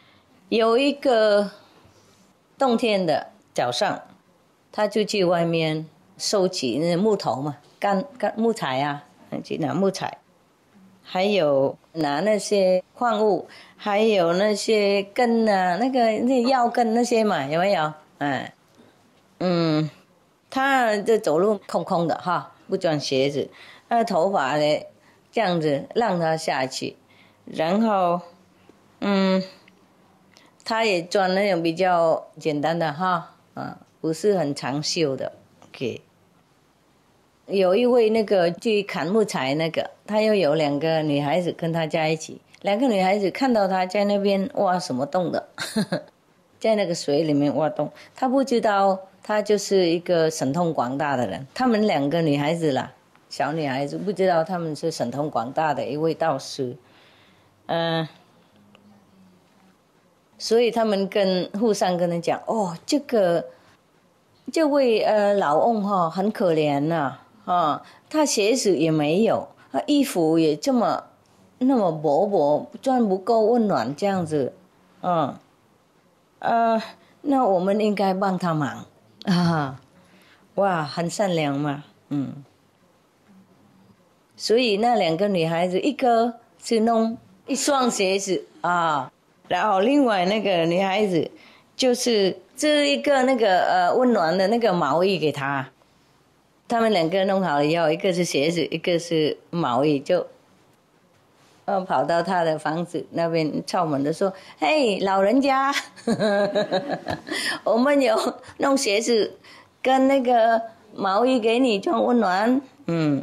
有一个冬天的早上，他就去外面收集那木头嘛，干干木材啊，去拿木材，还有拿那些矿物，还有那些根啊，那个那药根那些嘛，有没有？哎，嗯，他这走路空空的哈，不穿鞋子，他的头发呢这样子让他下去，然后嗯，他也穿那种比较简单的哈，啊，不是很长袖的。OK， 有一位那个去砍木材那个，他又有两个女孩子跟他在一起，两个女孩子看到他在那边挖什么洞的，呵呵，在那个水里面挖洞，他不知道他就是一个神通广大的人。他们两个女孩子啦，小女孩子不知道他们是神通广大的一位道士，嗯、呃，所以他们跟互相跟人讲，哦，这个这位呃老翁哈、哦、很可怜呐、啊，啊，他鞋子也没有，他衣服也这么那么薄薄，穿不够温暖这样子，嗯，呃，那我们应该帮他忙啊，哇，很善良嘛，嗯。所以那两个女孩子，一个是弄一双鞋子啊，然后另外那个女孩子就是织一个那个呃温暖的那个毛衣给她。他们两个弄好了以后，一个是鞋子，一个是毛衣，就呃跑到他的房子那边敲门的说：“嘿，老人家，我们有弄鞋子跟那个毛衣给你装温暖。”嗯。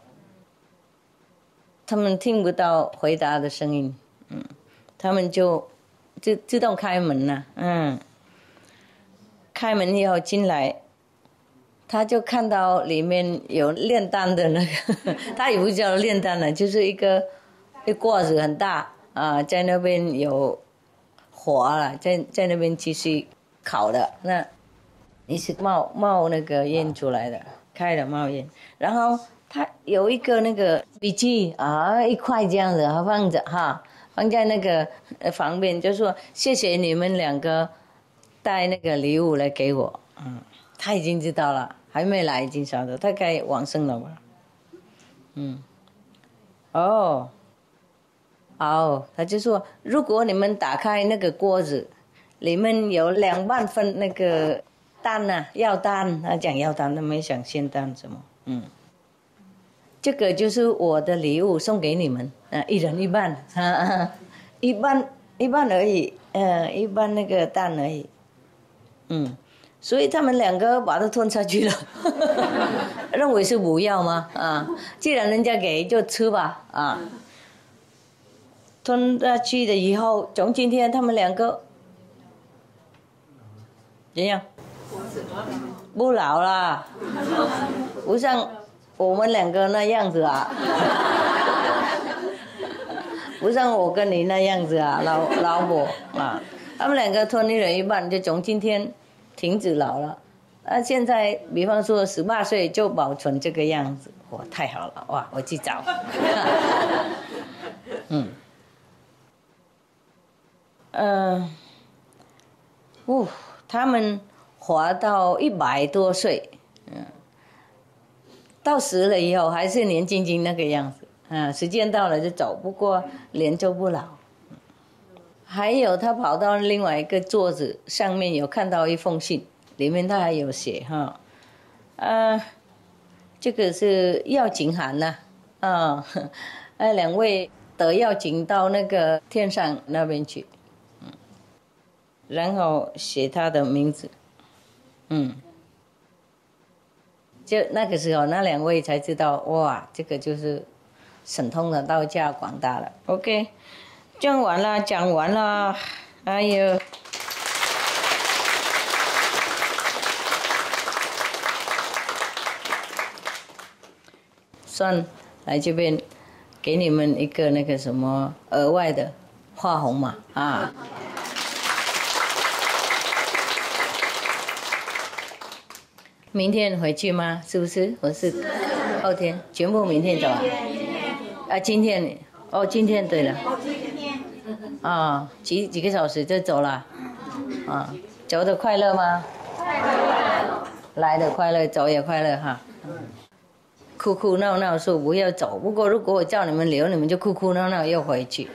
他们听不到回答的声音，嗯，他们就自自动开门了，嗯，开门以后进来，他就看到里面有炼丹的那个，他也不叫炼丹了，就是一个一锅子很大啊，在那边有火了，在在那边继续烤的，那一直冒冒那个烟出来的，开了冒烟，然后。他有一个那个笔记啊，一块这样子，他放着哈，放在那个旁边，就说谢谢你们两个带那个礼物来给我。嗯，他已经知道了，还没来已经晓得，大概往生了吧。嗯，哦，哦，他就说如果你们打开那个锅子，里面有两万份那个丹啊，药丹，他讲药丹，他没想仙丹什么，嗯。这个就是我的礼物，送给你们啊，一人一半，啊，一半一半而已，呃，一半那个蛋而已，嗯，所以他们两个把它吞下去了，认为是补药吗？啊，既然人家给就吃吧，啊，吞下去了以后，从今天他们两个怎样？不老了，不像。我们两个那样子啊，不像我跟你那样子啊，老老婆啊，他们两个吞一人一半，就从今天停止老了。那现在，比方说十八岁就保存这个样子，哇，太好了，哇，我去找。嗯，呃，哦，他们活到一百多岁，嗯。到死了以后还是年轻轻那个样子，啊，时间到了就走，不过脸就不老。还有他跑到另外一个桌子上面，有看到一封信，里面他还有写哈，啊，这个是药井函呐，啊，那两位得药井到那个天上那边去，嗯，然后写他的名字，嗯。就那个时候，那两位才知道，哇，这个就是神通的道家广大了。OK， 讲完了，讲完了，哎呦，算来这边给你们一个那个什么额外的花红嘛，啊。明天回去吗？是不是？我是后天，全部明天走啊？啊，今天哦，今天对了。 啊，几几个小时就走了，啊，走的快乐吗？快乐。来的快乐，走也快乐哈。哭哭闹闹说不要走，不过如果我叫你们留，你们就哭哭闹闹又回去。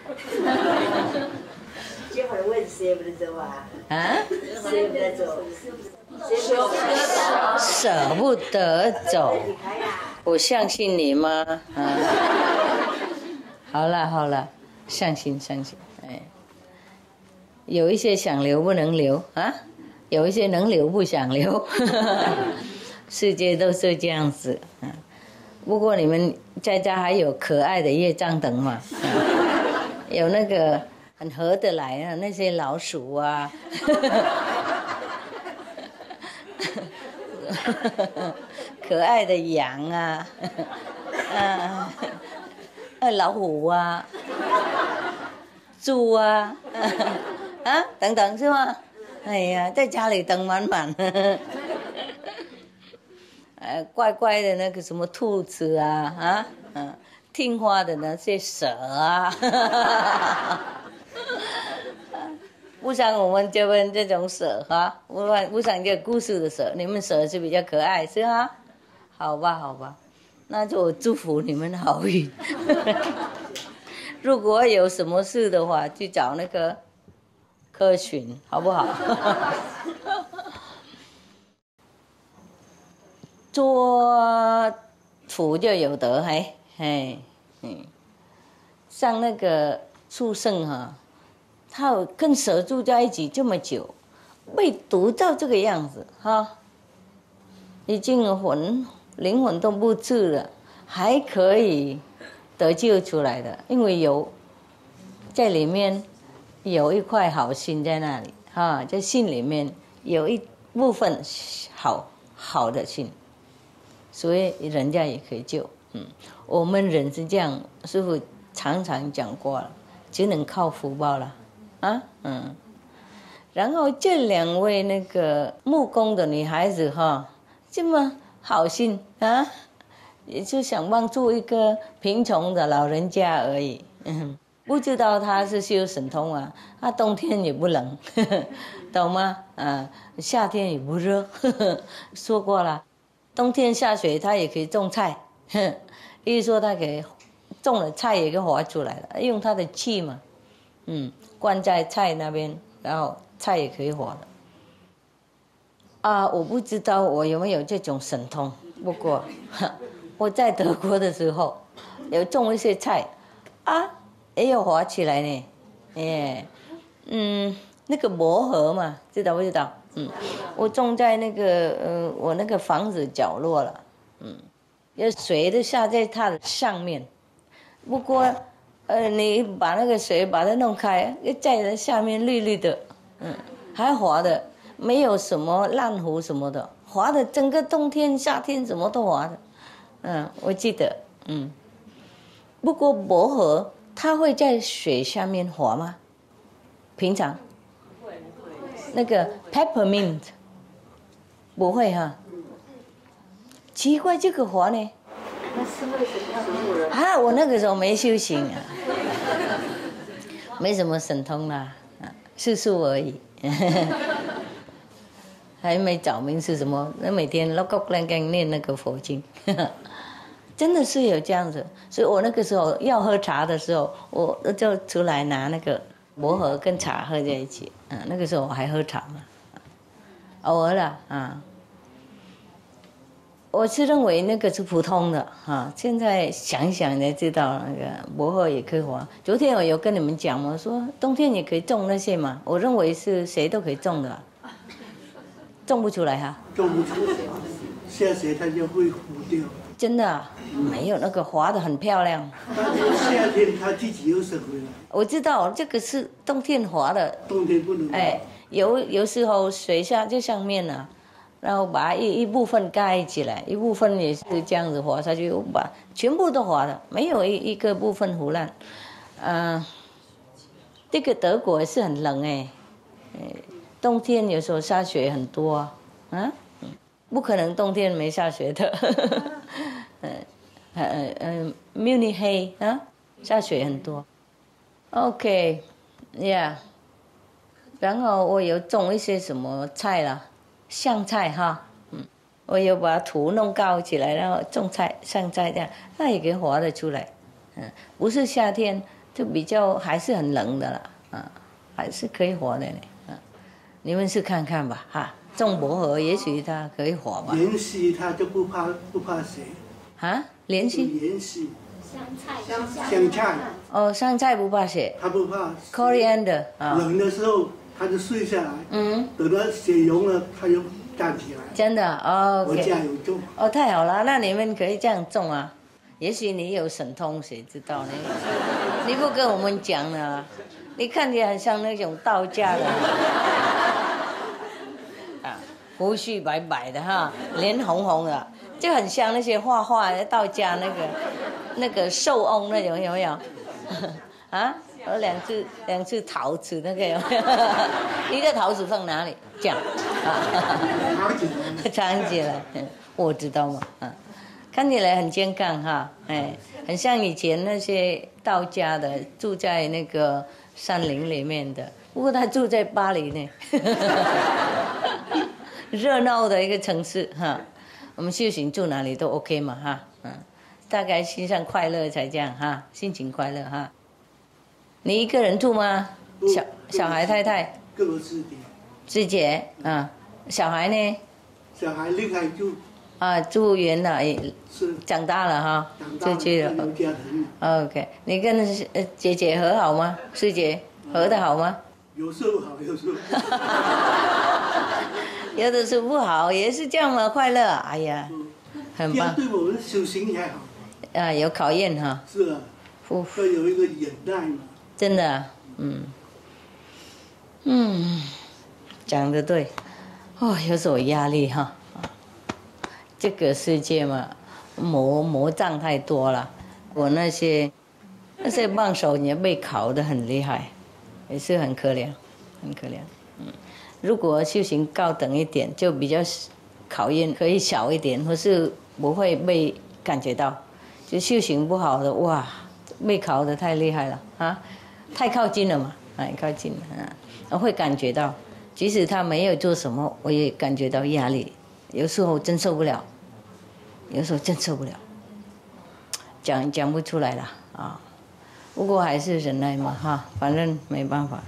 这会儿问舍不得走啊？ 啊？ 舍不得走。 舍不得走，我相信你吗？啊，好了好了，相信相信，哎，有一些想留不能留啊，有一些能留不想留，世界都是这样子啊。不过你们在家还有可爱的业障等嘛，啊、有那个很合得来啊，那些老鼠啊。可爱的羊啊，啊，老虎啊，猪啊，啊等等是吗？哎呀，在家里等满满，呃，乖乖的那个什么兔子啊，啊，嗯，听话的那些蛇啊。不像我们这边这种蛇哈，不不像这个故事的蛇，你们蛇是比较可爱是哈？好吧好吧，那就我祝福你们好运。如果有什么事的话，去找那个科群好不好？做福就有德，嘿嘿嗯，像那个畜生哈。他跟蛇住在一起这么久，被毒到这个样子哈，已经魂灵魂都不治了，还可以得救出来的，因为有在里面有一块好心在那里哈，在心里面有一部分好好的心，所以人家也可以救。嗯，我们人是这样，师父常常讲过了，只能靠福报了。啊，嗯，然后这两位那个木工的女孩子哈，这么好心啊，也就想帮助一个贫穷的老人家而已。嗯，不知道他是修神通啊，他冬天也不冷，呵呵懂吗？啊，夏天也不热，呵呵说过了，冬天下雪他也可以种菜，呵，意思说他给种了菜也给活出来了，用他的气嘛，嗯。灌在菜那边，然后菜也可以活的。啊，我不知道我有没有这种神通，不过我在德国的时候有种一些菜，啊，也有活起来呢。哎，嗯，那个磨合嘛，知道不知道？嗯，我种在那个呃我那个房子角落了，嗯，有水都下在它的上面，不过。呃，你把那个水把它弄开，在它下面绿绿的，嗯，还滑的，没有什么烂糊什么的，滑的整个冬天夏天什么都滑的，嗯，我记得，嗯。不过薄荷它会在水下面滑吗？平常？那个 peppermint 不会哈，奇怪这个滑呢？啊，我那个时候没修行啊，没什么神通啦，啊，术数而已，还没找明是什么。那每天唠唠干干念那个佛经，真的是有这样子。所以我那个时候要喝茶的时候，我就出来拿那个薄荷跟茶喝在一起。啊，那个时候我还喝茶嘛，偶尔啦啊。我是认为那个是普通的哈，现在想想才知道那个薄荷也可以活。昨天我有跟你们讲嘛，说冬天也可以种那些嘛，我认为是谁都可以种的，种不出来哈。 种不出来，下雪它就会糊掉。 真的啊，没有那个滑的很漂亮。 但是夏天它自己又生回来。 我知道这个是冬天滑的。 冬天不能。 哎，有有时候水下就上面了。然后把一一部分盖起来，一部分也是这样子滑下去，把全部都滑了，没有一一个部分糊烂。嗯、呃，这个德国是很冷哎，冬天有时候下雪很多啊，啊，不可能冬天没下雪的。呃呃呃，慕尼黑啊，下雪很多。OK， ，Yeah。然后我有种一些什么菜啦，香菜哈，嗯，我有把土弄高起来，然后种菜、香菜这样，那也可以活得出来。嗯，不是夏天就比较还是很冷的了，啊，还是可以活的呢。啊，你们试看看吧，哈，种薄荷也许它可以活吧。 连续它就不怕不怕水。 啊，连续。 连续。 香菜， 香菜。 哦，香菜不怕血。 它不怕。 Coriander 啊。 冷的时候它就睡下来。 嗯。 等到血溶了，它就站起来。 真的哦。 我家有种。 哦，太好了，那你们可以这样种啊。也许你有神通，谁知道呢？你不跟我们讲呢？你看起来很像那种道家的，啊，胡须白白的哈，脸红红的，就很像那些画画的道家那个那个寿翁那种，有没有？啊，有两只两只桃子那个有没有？你的桃子放哪里？这样啊，藏起来，我知道嘛，啊。看起来很健康哈，哎，很像以前那些道家的住在那个山林里面的，不过他住在巴黎呢，热闹的一个城市哈。我们修行住哪里都 OK 嘛哈，嗯，大概心上快乐才这样哈，心情快乐哈。你一个人住吗？小小孩太太？ 跟我师姐。 师姐啊，小孩呢？ 小孩另外住。 啊，住远了， 是长大了哈，出去了。OK， 你跟姐姐和好吗？师姐和得好吗？ 有时候好，有时候不好。 有的时候不好，也是这样嘛，快乐。哎呀，很棒。 对我们修行还好。 啊，有考验哈。 是啊。要有一个忍耐嘛。 真的，嗯，嗯，讲得对。哦，有时候压力哈。这个世界嘛，魔魔障太多了。我那些那些棒手也被考得很厉害，也是很可怜，很可怜。嗯，如果修行高等一点，就比较考验可以小一点，或是不会被感觉到。就修行不好的，哇，被考得太厉害了啊，太靠近了嘛，哎，靠近了啊，我会感觉到，即使他没有做什么，我也感觉到压力。有时候真受不了，有时候真受不了，讲讲不出来了啊。不过还是忍耐嘛哈，反正没办法。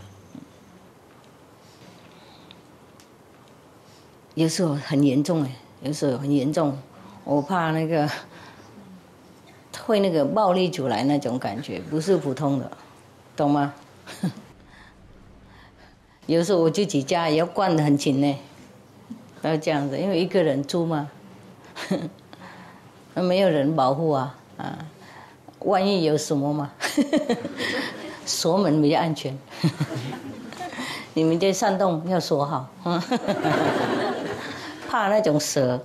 有时候很严重哎，有时候很严重，我怕那个会那个暴力出来那种感觉，不是普通的，懂吗？有时候我自己家也要灌得很紧呢。要这样子，因为一个人住嘛，没有人保护啊啊，万一有什么嘛，锁门比较安全。你们在山洞要锁好，怕那种蛇，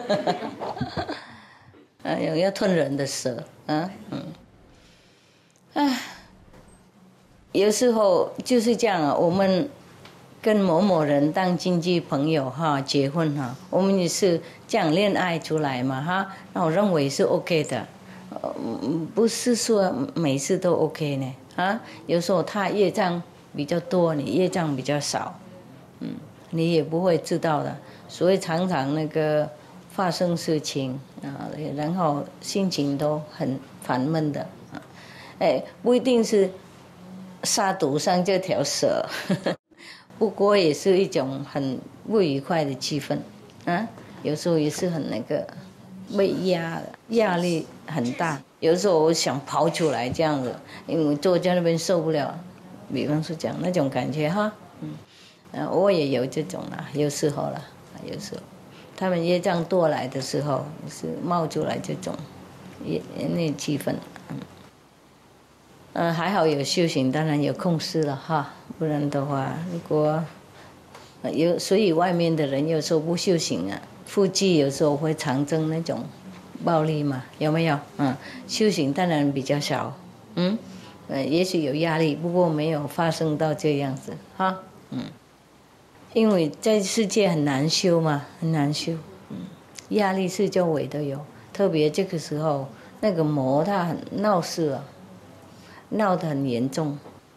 哎呦，要吞人的蛇啊，嗯，唉，有时候就是这样啊，我们。跟某某人当经济朋友哈，结婚哈，我们也是这样恋爱出来嘛哈，那我认为是 OK 的，呃，不是说每次都 OK 呢啊，有时候他业障比较多，你业障比较少，嗯，你也不会知道的，所以常常那个发生事情啊，然后心情都很烦闷的啊，哎，不一定是杀毒上这条蛇。不过也是一种很不愉快的气氛，啊，有时候也是很那个被压压力很大，有时候我想跑出来这样子，因为我坐在那边受不了，比方说讲那种感觉哈，嗯，啊，我也有这种啦，有时候啦，有时候他们业障多来的时候是冒出来这种也那气氛，嗯。嗯，还好有修行，当然有控制了哈，不然的话，如果有，所以外面的人有时候不修行啊，附近有时候会常增那种暴力嘛，有没有？嗯，修行当然比较少，嗯，呃，也许有压力，不过没有发生到这样子哈，嗯，因为在世界很难修嘛，很难修，嗯，压力是周围都有，特别这个时候那个魔它很闹事啊。闹得很严重，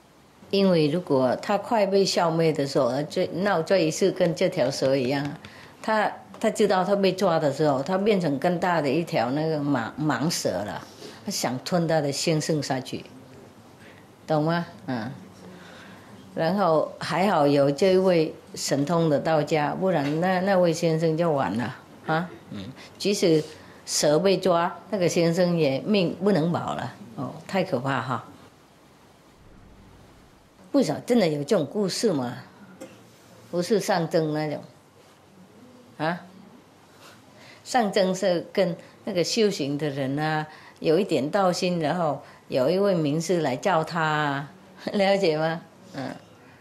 因为如果它快被消灭的时候，这闹这一次跟这条蛇一样，它它知道它被抓的时候，它变成更大的一条那个蟒蟒蛇了，它想吞它的先生下去，懂吗？嗯。然后还好有这位神通的道家，不然那那位先生就完了啊。嗯，即使蛇被抓，那个先生也命不能保了。哦，太可怕哈！不少真的有这种故事吗？不是上征那种啊，上征是跟那个修行的人啊，有一点道心，然后有一位名师来教他、啊，了解吗？嗯，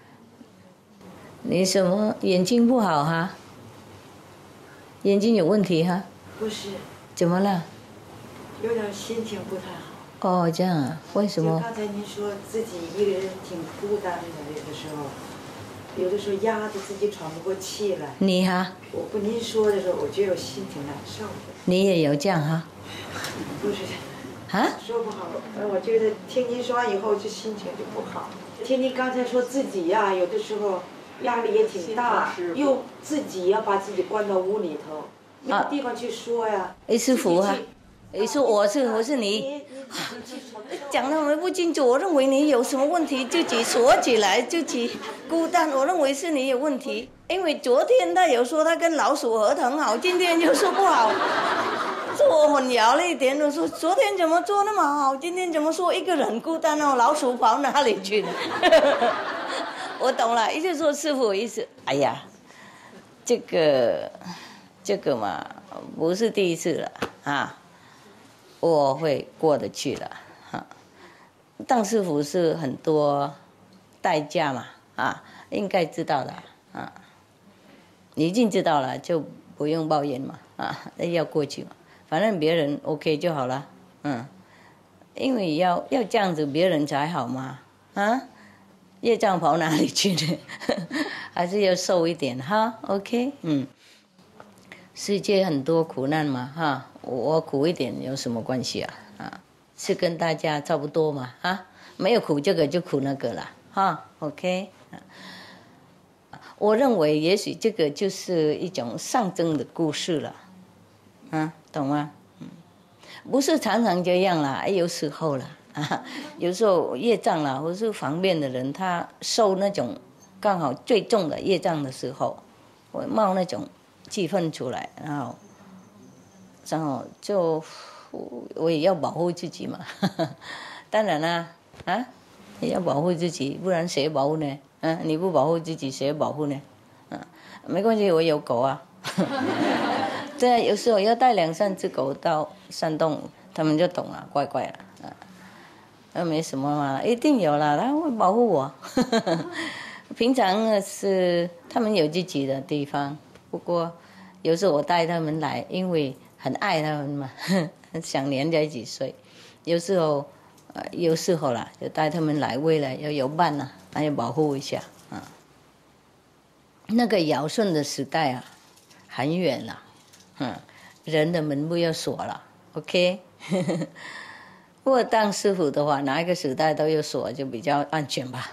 你什么眼睛不好哈？眼睛有问题哈？ 不是， 怎么了？ 有点心情不太好。 哦，这样啊？为什么？ 就刚才您说自己一个人挺孤单的，有的时候，有的时候压着自己喘不过气来。 你哈？ 我不您说的时候，我觉得我心挺难受的。 你也有这样哈？ 不是。啊？说不好，我觉得听您说完以后，就心情就不好。听您刚才说自己呀、啊，有的时候压力也挺大，又自己要把自己关到屋里头，没有地方去说呀。 哎，师傅啊，哎，说我是我是你，讲的我不清楚。我认为你有什么问题，自己锁起来，自己孤单。我认为是你有问题，因为昨天他有说他跟老鼠合得很好，今天就说不好。是我混淆了一点，我说昨天怎么做那么好，今天怎么说一个人孤单哦？老鼠跑哪里去了？我懂了，意思说师傅意思，哎呀，这个这个嘛，不是第一次了啊，我会过得去了哈。当师傅是很多代价嘛啊，应该知道的啊，你已经知道了就不用抱怨嘛啊，要过去嘛。反正别人 OK 就好了，嗯，因为要要这样子，别人才好嘛，啊，业障跑哪里去呢？还是要受一点哈 ，OK， 嗯，世界很多苦难嘛，哈，我苦一点有什么关系啊？啊，是跟大家差不多嘛，啊，没有苦这个就苦那个了，哈 ，OK， 我认为也许这个就是一种上升的故事了。啊，懂吗？嗯，不是常常这样啦，有时候啦，啊，有时候业障啦，或是方便的人，他受那种刚好最重的业障的时候，会冒那种气氛出来，然后，然后就我也要保护自己嘛，当然啦，啊，也要保护自己，不然谁保护呢？啊，你不保护自己，谁保护呢？啊，没关系，我有狗啊。对啊，有时候要带两三只狗到山洞，他们就懂了，乖乖了啊。那没什么嘛，一定有啦，他会保护我。平常是他们有自己的地方，不过有时候我带他们来，因为很爱他们嘛，很想黏在一起睡。有时候，呃，有时候啦，就带他们来，为了要有伴呐，还要保护一下啊。那个尧舜的时代啊，很远了。嗯，人的门不要锁了 ，OK 。如果当师傅的话，哪一个时代都有锁，就比较安全吧。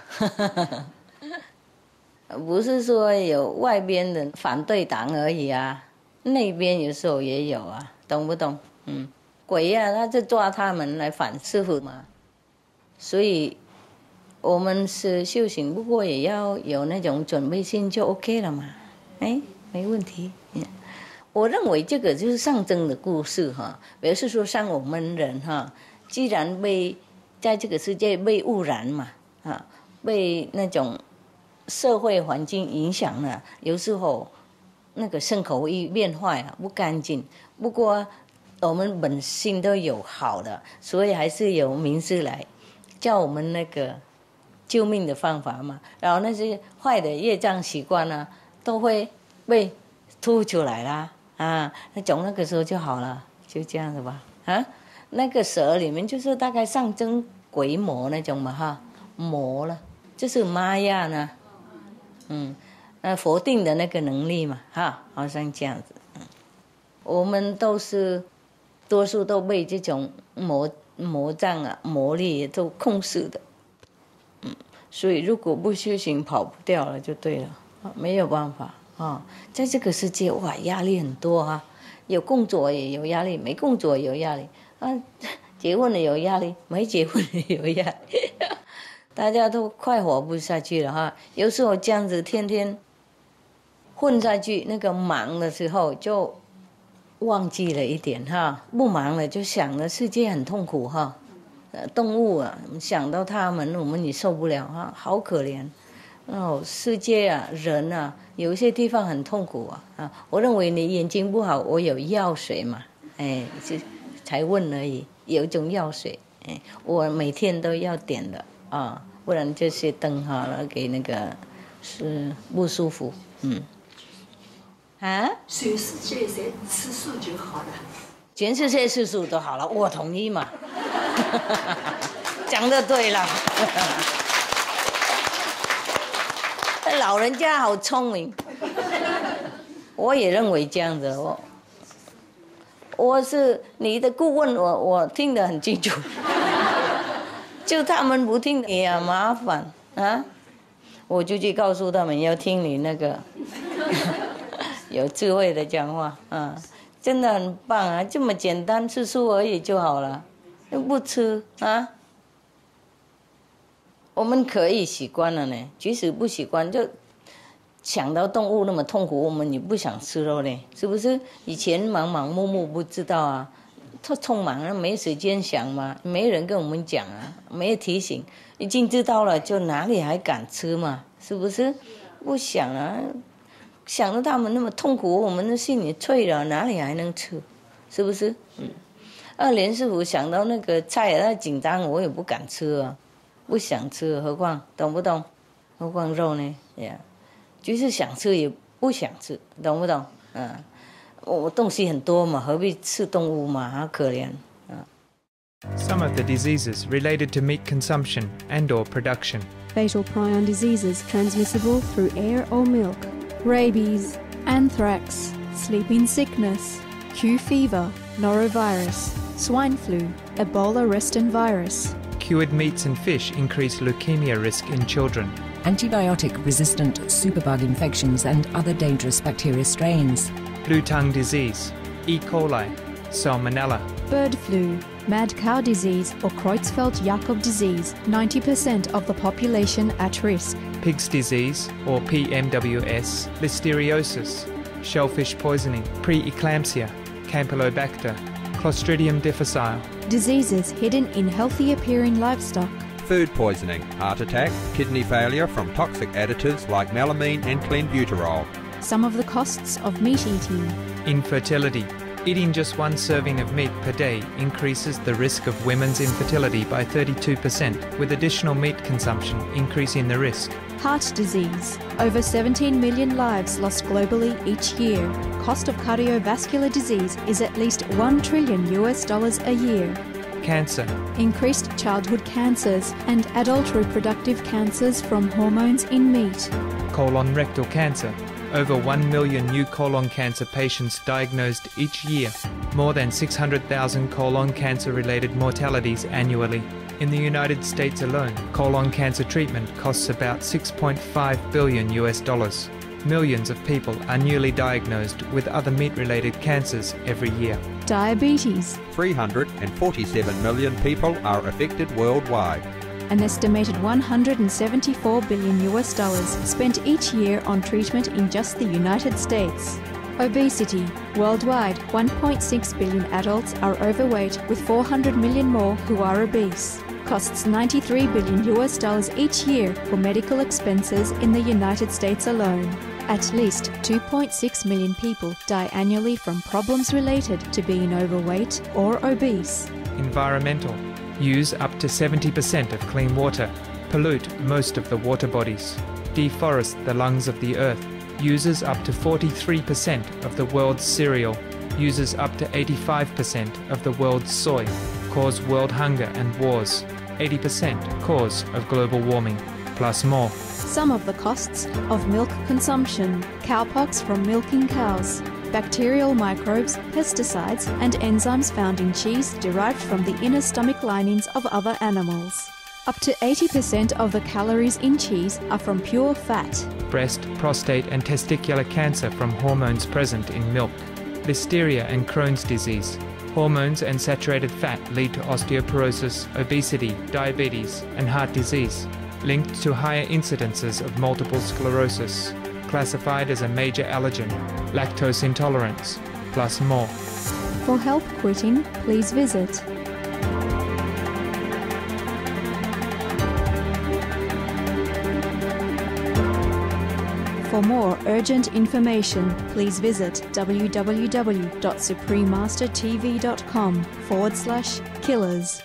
不是说有外边的反对党而已啊，那边有时候也有啊，懂不懂？嗯，鬼呀、啊，他就抓他们来反师傅嘛。所以，我们是修行，不过也要有那种准备心就 OK 了嘛。哎，没问题。嗯，我认为这个就是上升的故事哈，表示说像我们人哈，既然被在这个世界被污染嘛，啊，被那种社会环境影响了，有时候那个身口意变坏了，不干净。不过我们本性都有好的，所以还是有名师来教我们那个救命的方法嘛。然后那些坏的业障习惯呢，都会被吐出来啦。啊，那从那个时候就好了，就这样子吧。啊，那个蛇里面就是大概象征鬼魔那种嘛哈，魔了，就是玛雅呢，嗯，那佛定的那个能力嘛哈，好像这样子。嗯，我们都是多数都被这种魔魔障啊、魔力都控制的，嗯， 所以如果不修行，跑不掉了就对了，没有办法啊。在这个世界，哇，压力很多啊，有工作也有压力，没工作也有压力啊，结婚也有压力，没结婚也有压力，大家都快活不下去了哈。有时候这样子天天混下去，那个忙的时候就忘记了一点哈，不忙了就想着世界很痛苦哈。动物啊，想到他们，我们也受不了哈，好可怜。哦，世界啊，人啊，有一些地方很痛苦啊啊！我认为你眼睛不好，我有药水嘛，哎，就才问而已。有一种药水，哎，我每天都要点的啊，不然这些灯好了，给那个是不舒服，嗯。啊？ 全世界在吃素就好了。 全世界吃素都好了，我同意嘛。讲得对了。老人家好聪明，我也认为这样子。我我是你的顾问，我我听得很清楚。就他们不听也很麻烦啊，我就去告诉他们要听你那个有智慧的讲话啊。真的很棒啊！这么简单，吃素而已就好了，又不吃啊。我们可以习惯了呢，即使不习惯，就想到动物那么痛苦，我们也不想吃肉呢，是不是？以前忙忙碌碌不知道啊，太匆忙了，没时间想嘛，没人跟我们讲啊，没有提醒，已经知道了，就哪里还敢吃嘛？是不是？不想啊。想到他们那么痛苦，我们的心里脆了，哪里还能吃？是不是？嗯。二连师傅想到那个菜，他紧张，我也不敢吃啊，不想吃，何况懂不懂？何况肉呢？呀，就是想吃也不想吃，懂不懂？嗯，我东西很多嘛，何必吃动物嘛？好可怜啊。 Some of the diseases related to meat consumption and or production. Fatal prion diseases transmissible through air or milk. Rabies, anthrax, sleeping sickness, Q fever, norovirus, swine flu, Ebola reston virus. Cured meats and fish increase leukemia risk in children. Antibiotic-resistant superbug infections and other dangerous bacteria strains. Blue tongue disease, E. coli, Salmonella. Bird flu, mad cow disease or Creutzfeldt-Jakob disease, ninety percent of the population at risk. Pig's disease, or P M W S, listeriosis, shellfish poisoning, preeclampsia, Campylobacter, Clostridium difficile. Diseases hidden in healthy-appearing livestock. Food poisoning, heart attack, kidney failure from toxic additives like melamine and clenbuterol. Some of the costs of meat eating. Infertility. Eating just one serving of meat per day increases the risk of women's infertility by thirty-two percent, with additional meat consumption increasing the risk. Heart disease. Over seventeen million lives lost globally each year. Cost of cardiovascular disease is at least one trillion U S dollars a year. Cancer. Increased childhood cancers and adult reproductive cancers from hormones in meat. Colon rectal cancer. Over one million new colon cancer patients diagnosed each year. More than six hundred thousand colon cancer-related mortalities annually. In the United States alone, colon cancer treatment costs about six point five billion U S dollars. Millions of people are newly diagnosed with other meat-related cancers every year. Diabetes. three hundred forty-seven million people are affected worldwide. An estimated one hundred seventy-four billion U S dollars spent each year on treatment in just the United States. Obesity. Worldwide, one point six billion adults are overweight, with four hundred million more who are obese. Costs ninety-three billion U S dollars each year for medical expenses in the United States alone. At least two point six million people die annually from problems related to being overweight or obese. Environmental. Use up to seventy percent of clean water. Pollute most of the water bodies. Deforest the lungs of the earth. Uses up to forty-three percent of the world's cereal. Uses up to eighty-five percent of the world's soy. Cause world hunger and wars. eighty percent cause of global warming, plus more. Some of the costs of milk consumption. Cowpox from milking cows. Bacterial microbes, pesticides and enzymes found in cheese derived from the inner stomach linings of other animals. Up to eighty percent of the calories in cheese are from pure fat. Breast, prostate and testicular cancer from hormones present in milk. Listeria and Crohn's disease. Hormones and saturated fat lead to osteoporosis, obesity, diabetes and heart disease, linked to higher incidences of multiple sclerosis, classified as a major allergen, lactose intolerance, plus more. For help quitting, please visit For more urgent information, please visit www.suprememastertv.com forward slash killers.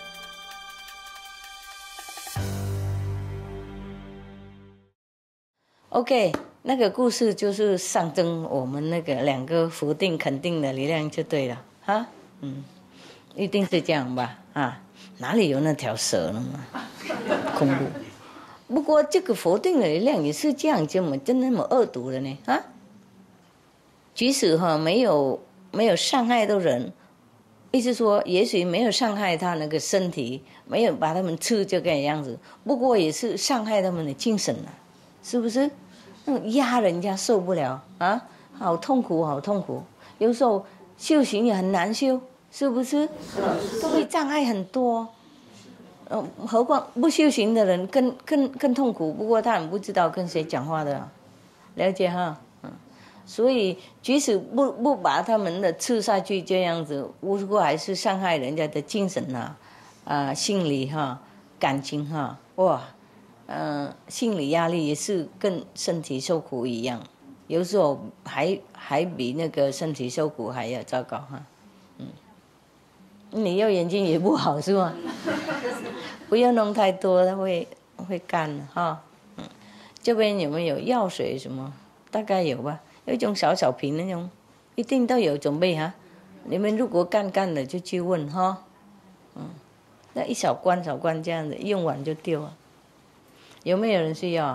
OK， 那个故事就是象征我们那个两个否定肯定的力量就对了哈，嗯，一定是这样吧啊，哪里有那条蛇呢嘛，恐怖。不过这个否定的力量也是这样这么真那么恶毒的呢啊！即使哈没有没有伤害到人，意思说也许没有伤害他那个身体，没有把他们吃这个样子，不过也是伤害他们的精神啊，是不是？那种压人家受不了啊，好痛苦好痛苦，有时候修行也很难修，是不是？都会障碍很多。呃，何况不修行的人更更更痛苦。不过他们不知道跟谁讲话的、啊，了解哈，嗯，所以即使不不把他们的吃下去这样子，不过还是伤害人家的精神呐、啊，啊、呃，心理哈，感情哈，哇，嗯、呃，心理压力也是跟身体受苦一样，有时候还还比那个身体受苦还要糟糕哈，嗯，你右眼睛也不好是吗？不要弄太多，它会会干哈。嗯，这边有没有药水什么？大概有吧，有一种小小瓶那种，一定都有准备哈。你们如果干干了就去问哈。嗯，那一小罐小罐这样子，用完就丢了。有没有人需要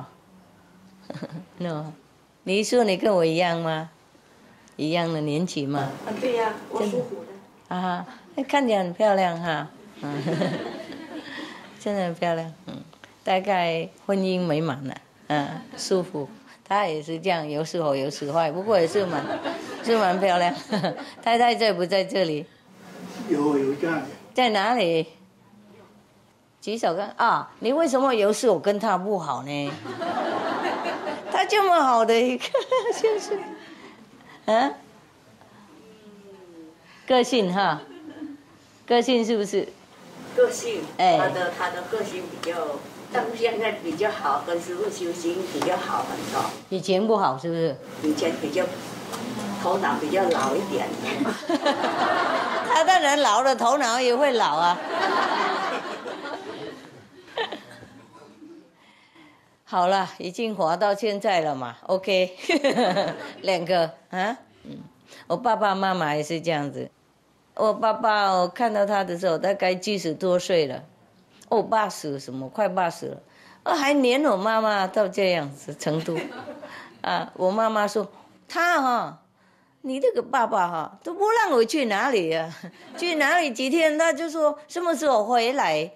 ？no， 你说你跟我一样吗？一样的年纪吗？ 啊，对呀、啊，我属虎的。 啊，看起来很漂亮哈。嗯真的很漂亮，嗯，大概婚姻美满了，嗯，舒服。她也是这样，有时好有时坏，不过也是蛮，是蛮漂亮。太太在不在这里？ 有有在。 在哪里？举手看啊！你为什么有时候跟他不好呢？他这么好的一个，就是，啊，个性哈，个性是不是？ 个性， 哎， 他的他的个性比较，但是现在比较好，跟师傅修行比较好很多。 以前不好是不是？ 以前比较头脑比较老一点。 他当然老了，头脑也会老啊。好了，已经活到现在了嘛 ，OK， 两个啊，嗯，我爸爸妈妈也是这样子。我爸爸，我看到他的时候，大概七十多岁了，哦，八十什么，快八十了，哦，还黏我妈妈到这样子程度，啊，我妈妈说，他哈，你这个爸爸哈，都不让我去哪里啊，去哪里几天，他就说什么时候回来，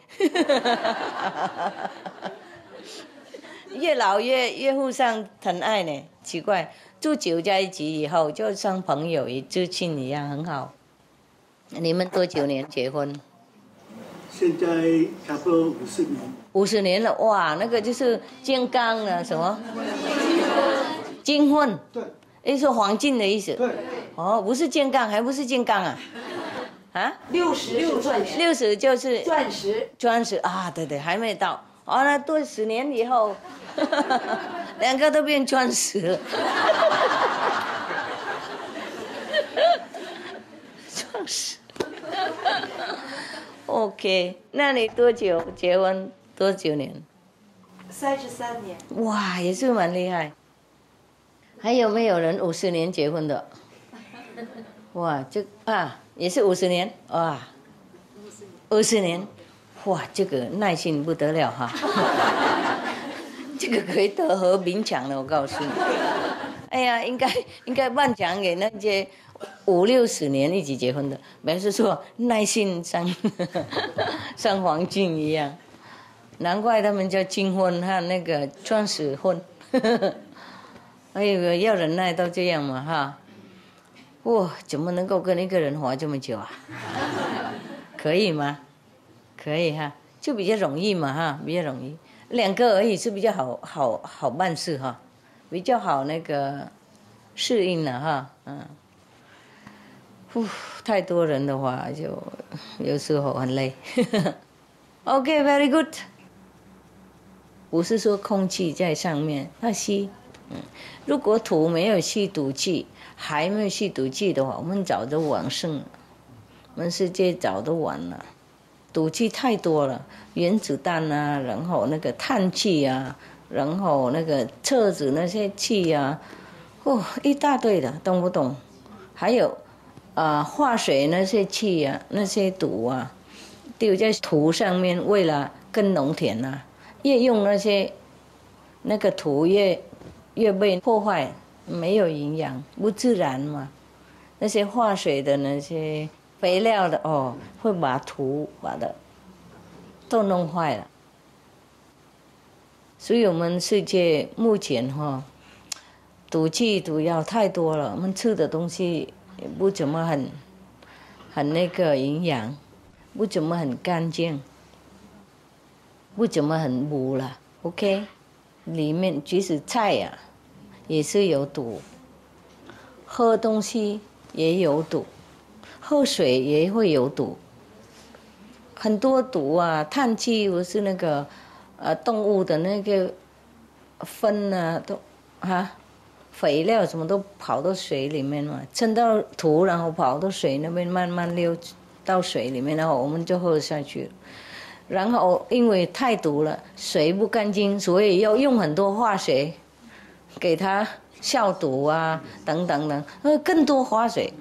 越老越越互相疼爱呢，奇怪，住久在一起以后，就像朋友一知亲一样，很好。你们多久年结婚？ 现在差不多五十年。 五十年了，哇，那个就是金刚了，什么？金婚。 对。 也是黄金的意思。 对。 哦，不是金刚，还不是金刚啊？啊？ 六十六钻石。 六十就是钻石。 钻石啊，对对，还没到。哦，那多十年以后，两个都变钻石了。钻石。OK， 那你多久结婚？多久年？ 三十三年。 哇，也是蛮厉害。还有没有人五十年结婚的？哇，这啊也是五十年哇，五十年，哇，这个耐心不得了哈，这个可以得和平奖了，我告诉你。哎呀，应该应该颁奖给那些五六十年一起结婚的，表示说耐心像像黄金一样， 难怪他们叫金婚和那个钻石婚。哎呦，要忍耐到这样嘛哈？哇，怎么能够跟一个人活这么久啊？可以吗？可以哈，就比较容易嘛哈，比较容易。两个而已是比较好好好办事哈，比较好那个适应了哈，嗯。呼，太多人的话就有时候很累。OK, very good。不是说空气在上面，那吸，嗯，如果土没有吸毒气，还没有吸毒气的话，我们早就往生了，我们世界早都完了。毒气太多了，原子弹啊，然后那个碳气啊，然后那个车子那些气啊，哦，一大堆的，懂不懂？还有，啊、呃，化水那些气啊，那些毒啊，丢在土上面，为了耕农田啊。越用那些那个土越越被破坏，没有营养，不自然嘛。那些化水的那些肥料的哦，会把土把它都弄坏了。所以我们世界目前哈、哦，毒气毒药太多了，我们吃的东西也不怎么很很那个营养，不怎么很干净。不怎么很补了 ，OK， 里面即使菜呀、啊，也是有毒，喝东西也有毒，喝水也会有毒，很多毒啊，碳气不是那个，呃，动物的那个粪啊，都啊，肥料什么都跑到水里面嘛，撑到土，然后跑到水那边慢慢流到水里面，然后我们就喝下去了。然后因为太毒了，水不干净，所以要用很多化水，给它消毒啊，等等等，呃，更多化水。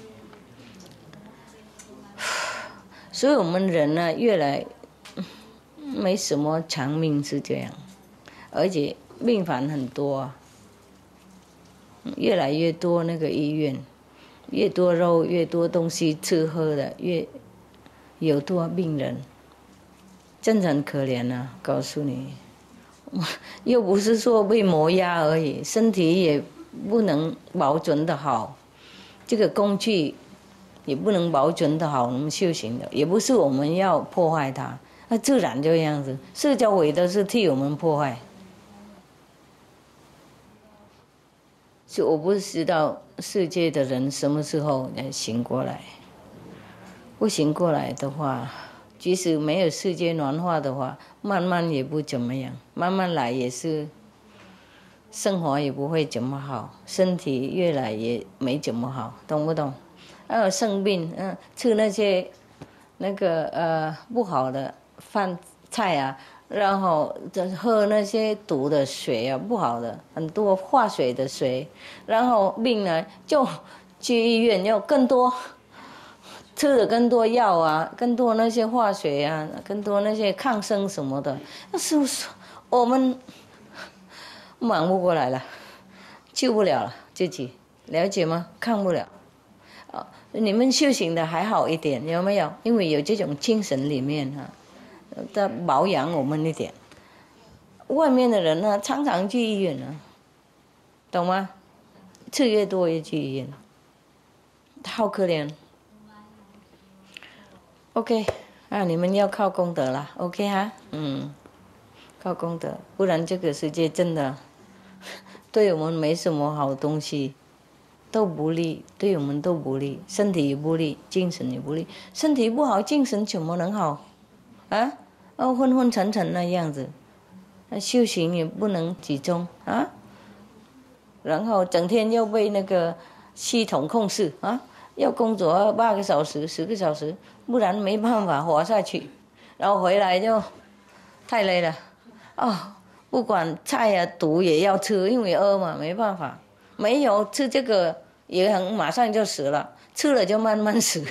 所以我们人呢，越来没什么长命是这样，而且病患很多啊，越来越多那个医院，越多肉，越多东西吃喝的，越有多病人。真的很可怜啊！告诉你，又不是说被磨压而已，身体也不能保存的好，这个工具也不能保存的好。我们修行的也不是我们要破坏它，那自然就这样子。释迦伟都是替我们破坏，所以我不知道世界的人什么时候才醒过来。不醒过来的话，即使没有世界暖化的话，慢慢也不怎么样，慢慢来也是，生活也不会怎么好，身体越来越没怎么好，懂不懂？还有生病，嗯，吃那些那个呃不好的饭菜啊，然后喝那些毒的水啊，不好的很多化水的水，然后病呢就去医院要更多。吃的更多药啊，更多那些化学啊，更多那些抗生什么的，那是不是我们忙不过来了，救不了了自己，了解吗？看不了。啊，你们修行的还好一点，有没有？因为有这种精神里面啊，在保养我们一点。外面的人呢，常常去医院啊，懂吗？吃越多越去医院，好可怜。OK， 啊，你们要靠功德了 ，OK 哈，嗯，靠功德，不然这个世界真的对我们没什么好东西，都不利，对我们都不利，身体也不利，精神也不利，身体不好，精神怎么能好？啊，哦，昏昏沉沉那样子，那修行也不能集中啊，然后整天又被那个系统控制啊。要工作八个小时、十个小时，不然没办法活下去。然后回来就太累了，哦，不管菜啊毒也要吃，因为饿嘛，没办法。没有吃这个也很马上就死了，吃了就慢慢死。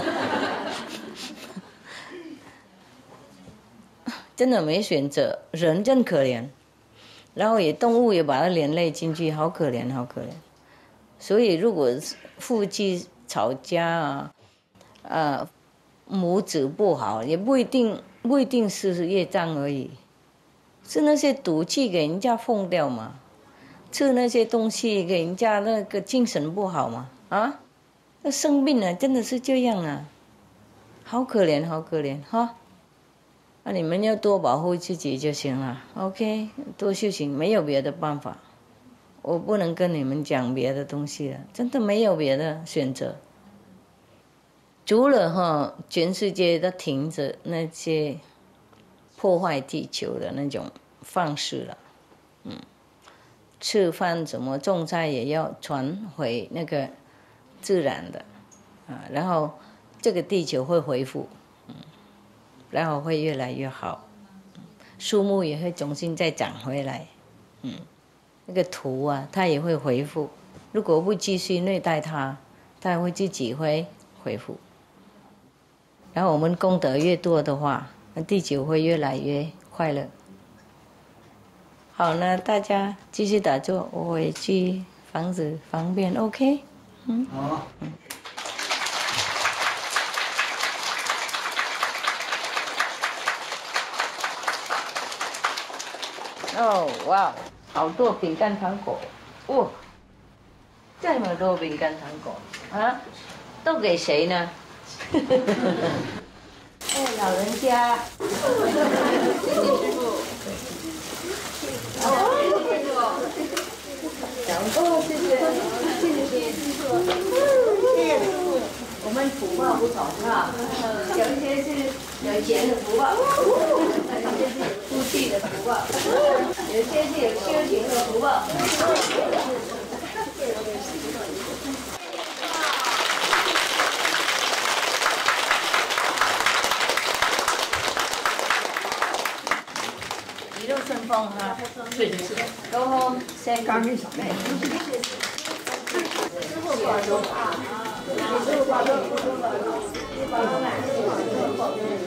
真的没选择，人真可怜。然后也动物也把它连累进去，好可怜，好可怜。所以如果夫妻吵架啊，呃，母子不好，也不一定不一定是业障而已，是那些毒气给人家放掉嘛，吃那些东西给人家那个精神不好嘛，啊，那生病了真的是这样啊，好可怜，好可怜哈。那、啊、你们要多保护自己就行了 ，OK， 多修行，没有别的办法，我不能跟你们讲别的东西了，真的没有别的选择。除了哈，全世界都停着那些破坏地球的那种方式了，嗯，吃饭怎么种菜也要传回那个自然的，啊，然后这个地球会恢复，嗯，然后会越来越好，树木也会重新再长回来，嗯，那个土啊，它也会恢复。如果不继续虐待它，它会自己会恢复。然后我们功德越多的话，那地球会越来越快乐。好，那大家继续打坐，我回去房子方便 ，OK？ 嗯。好。嗯。哦，哇，好多饼干糖果，哇，这么多饼干糖果啊，都给谁呢？哎，老人家，谢谢师傅。哦，谢谢，谢谢师傅，谢谢师傅。我们福报不同啊，有一些是有钱的福报，有些是有福气的福报，有些是有修行的福报。一路顺风哈，是是是。Go home, say good night. 师傅保重啊！师傅保重，师傅保重，保重啊！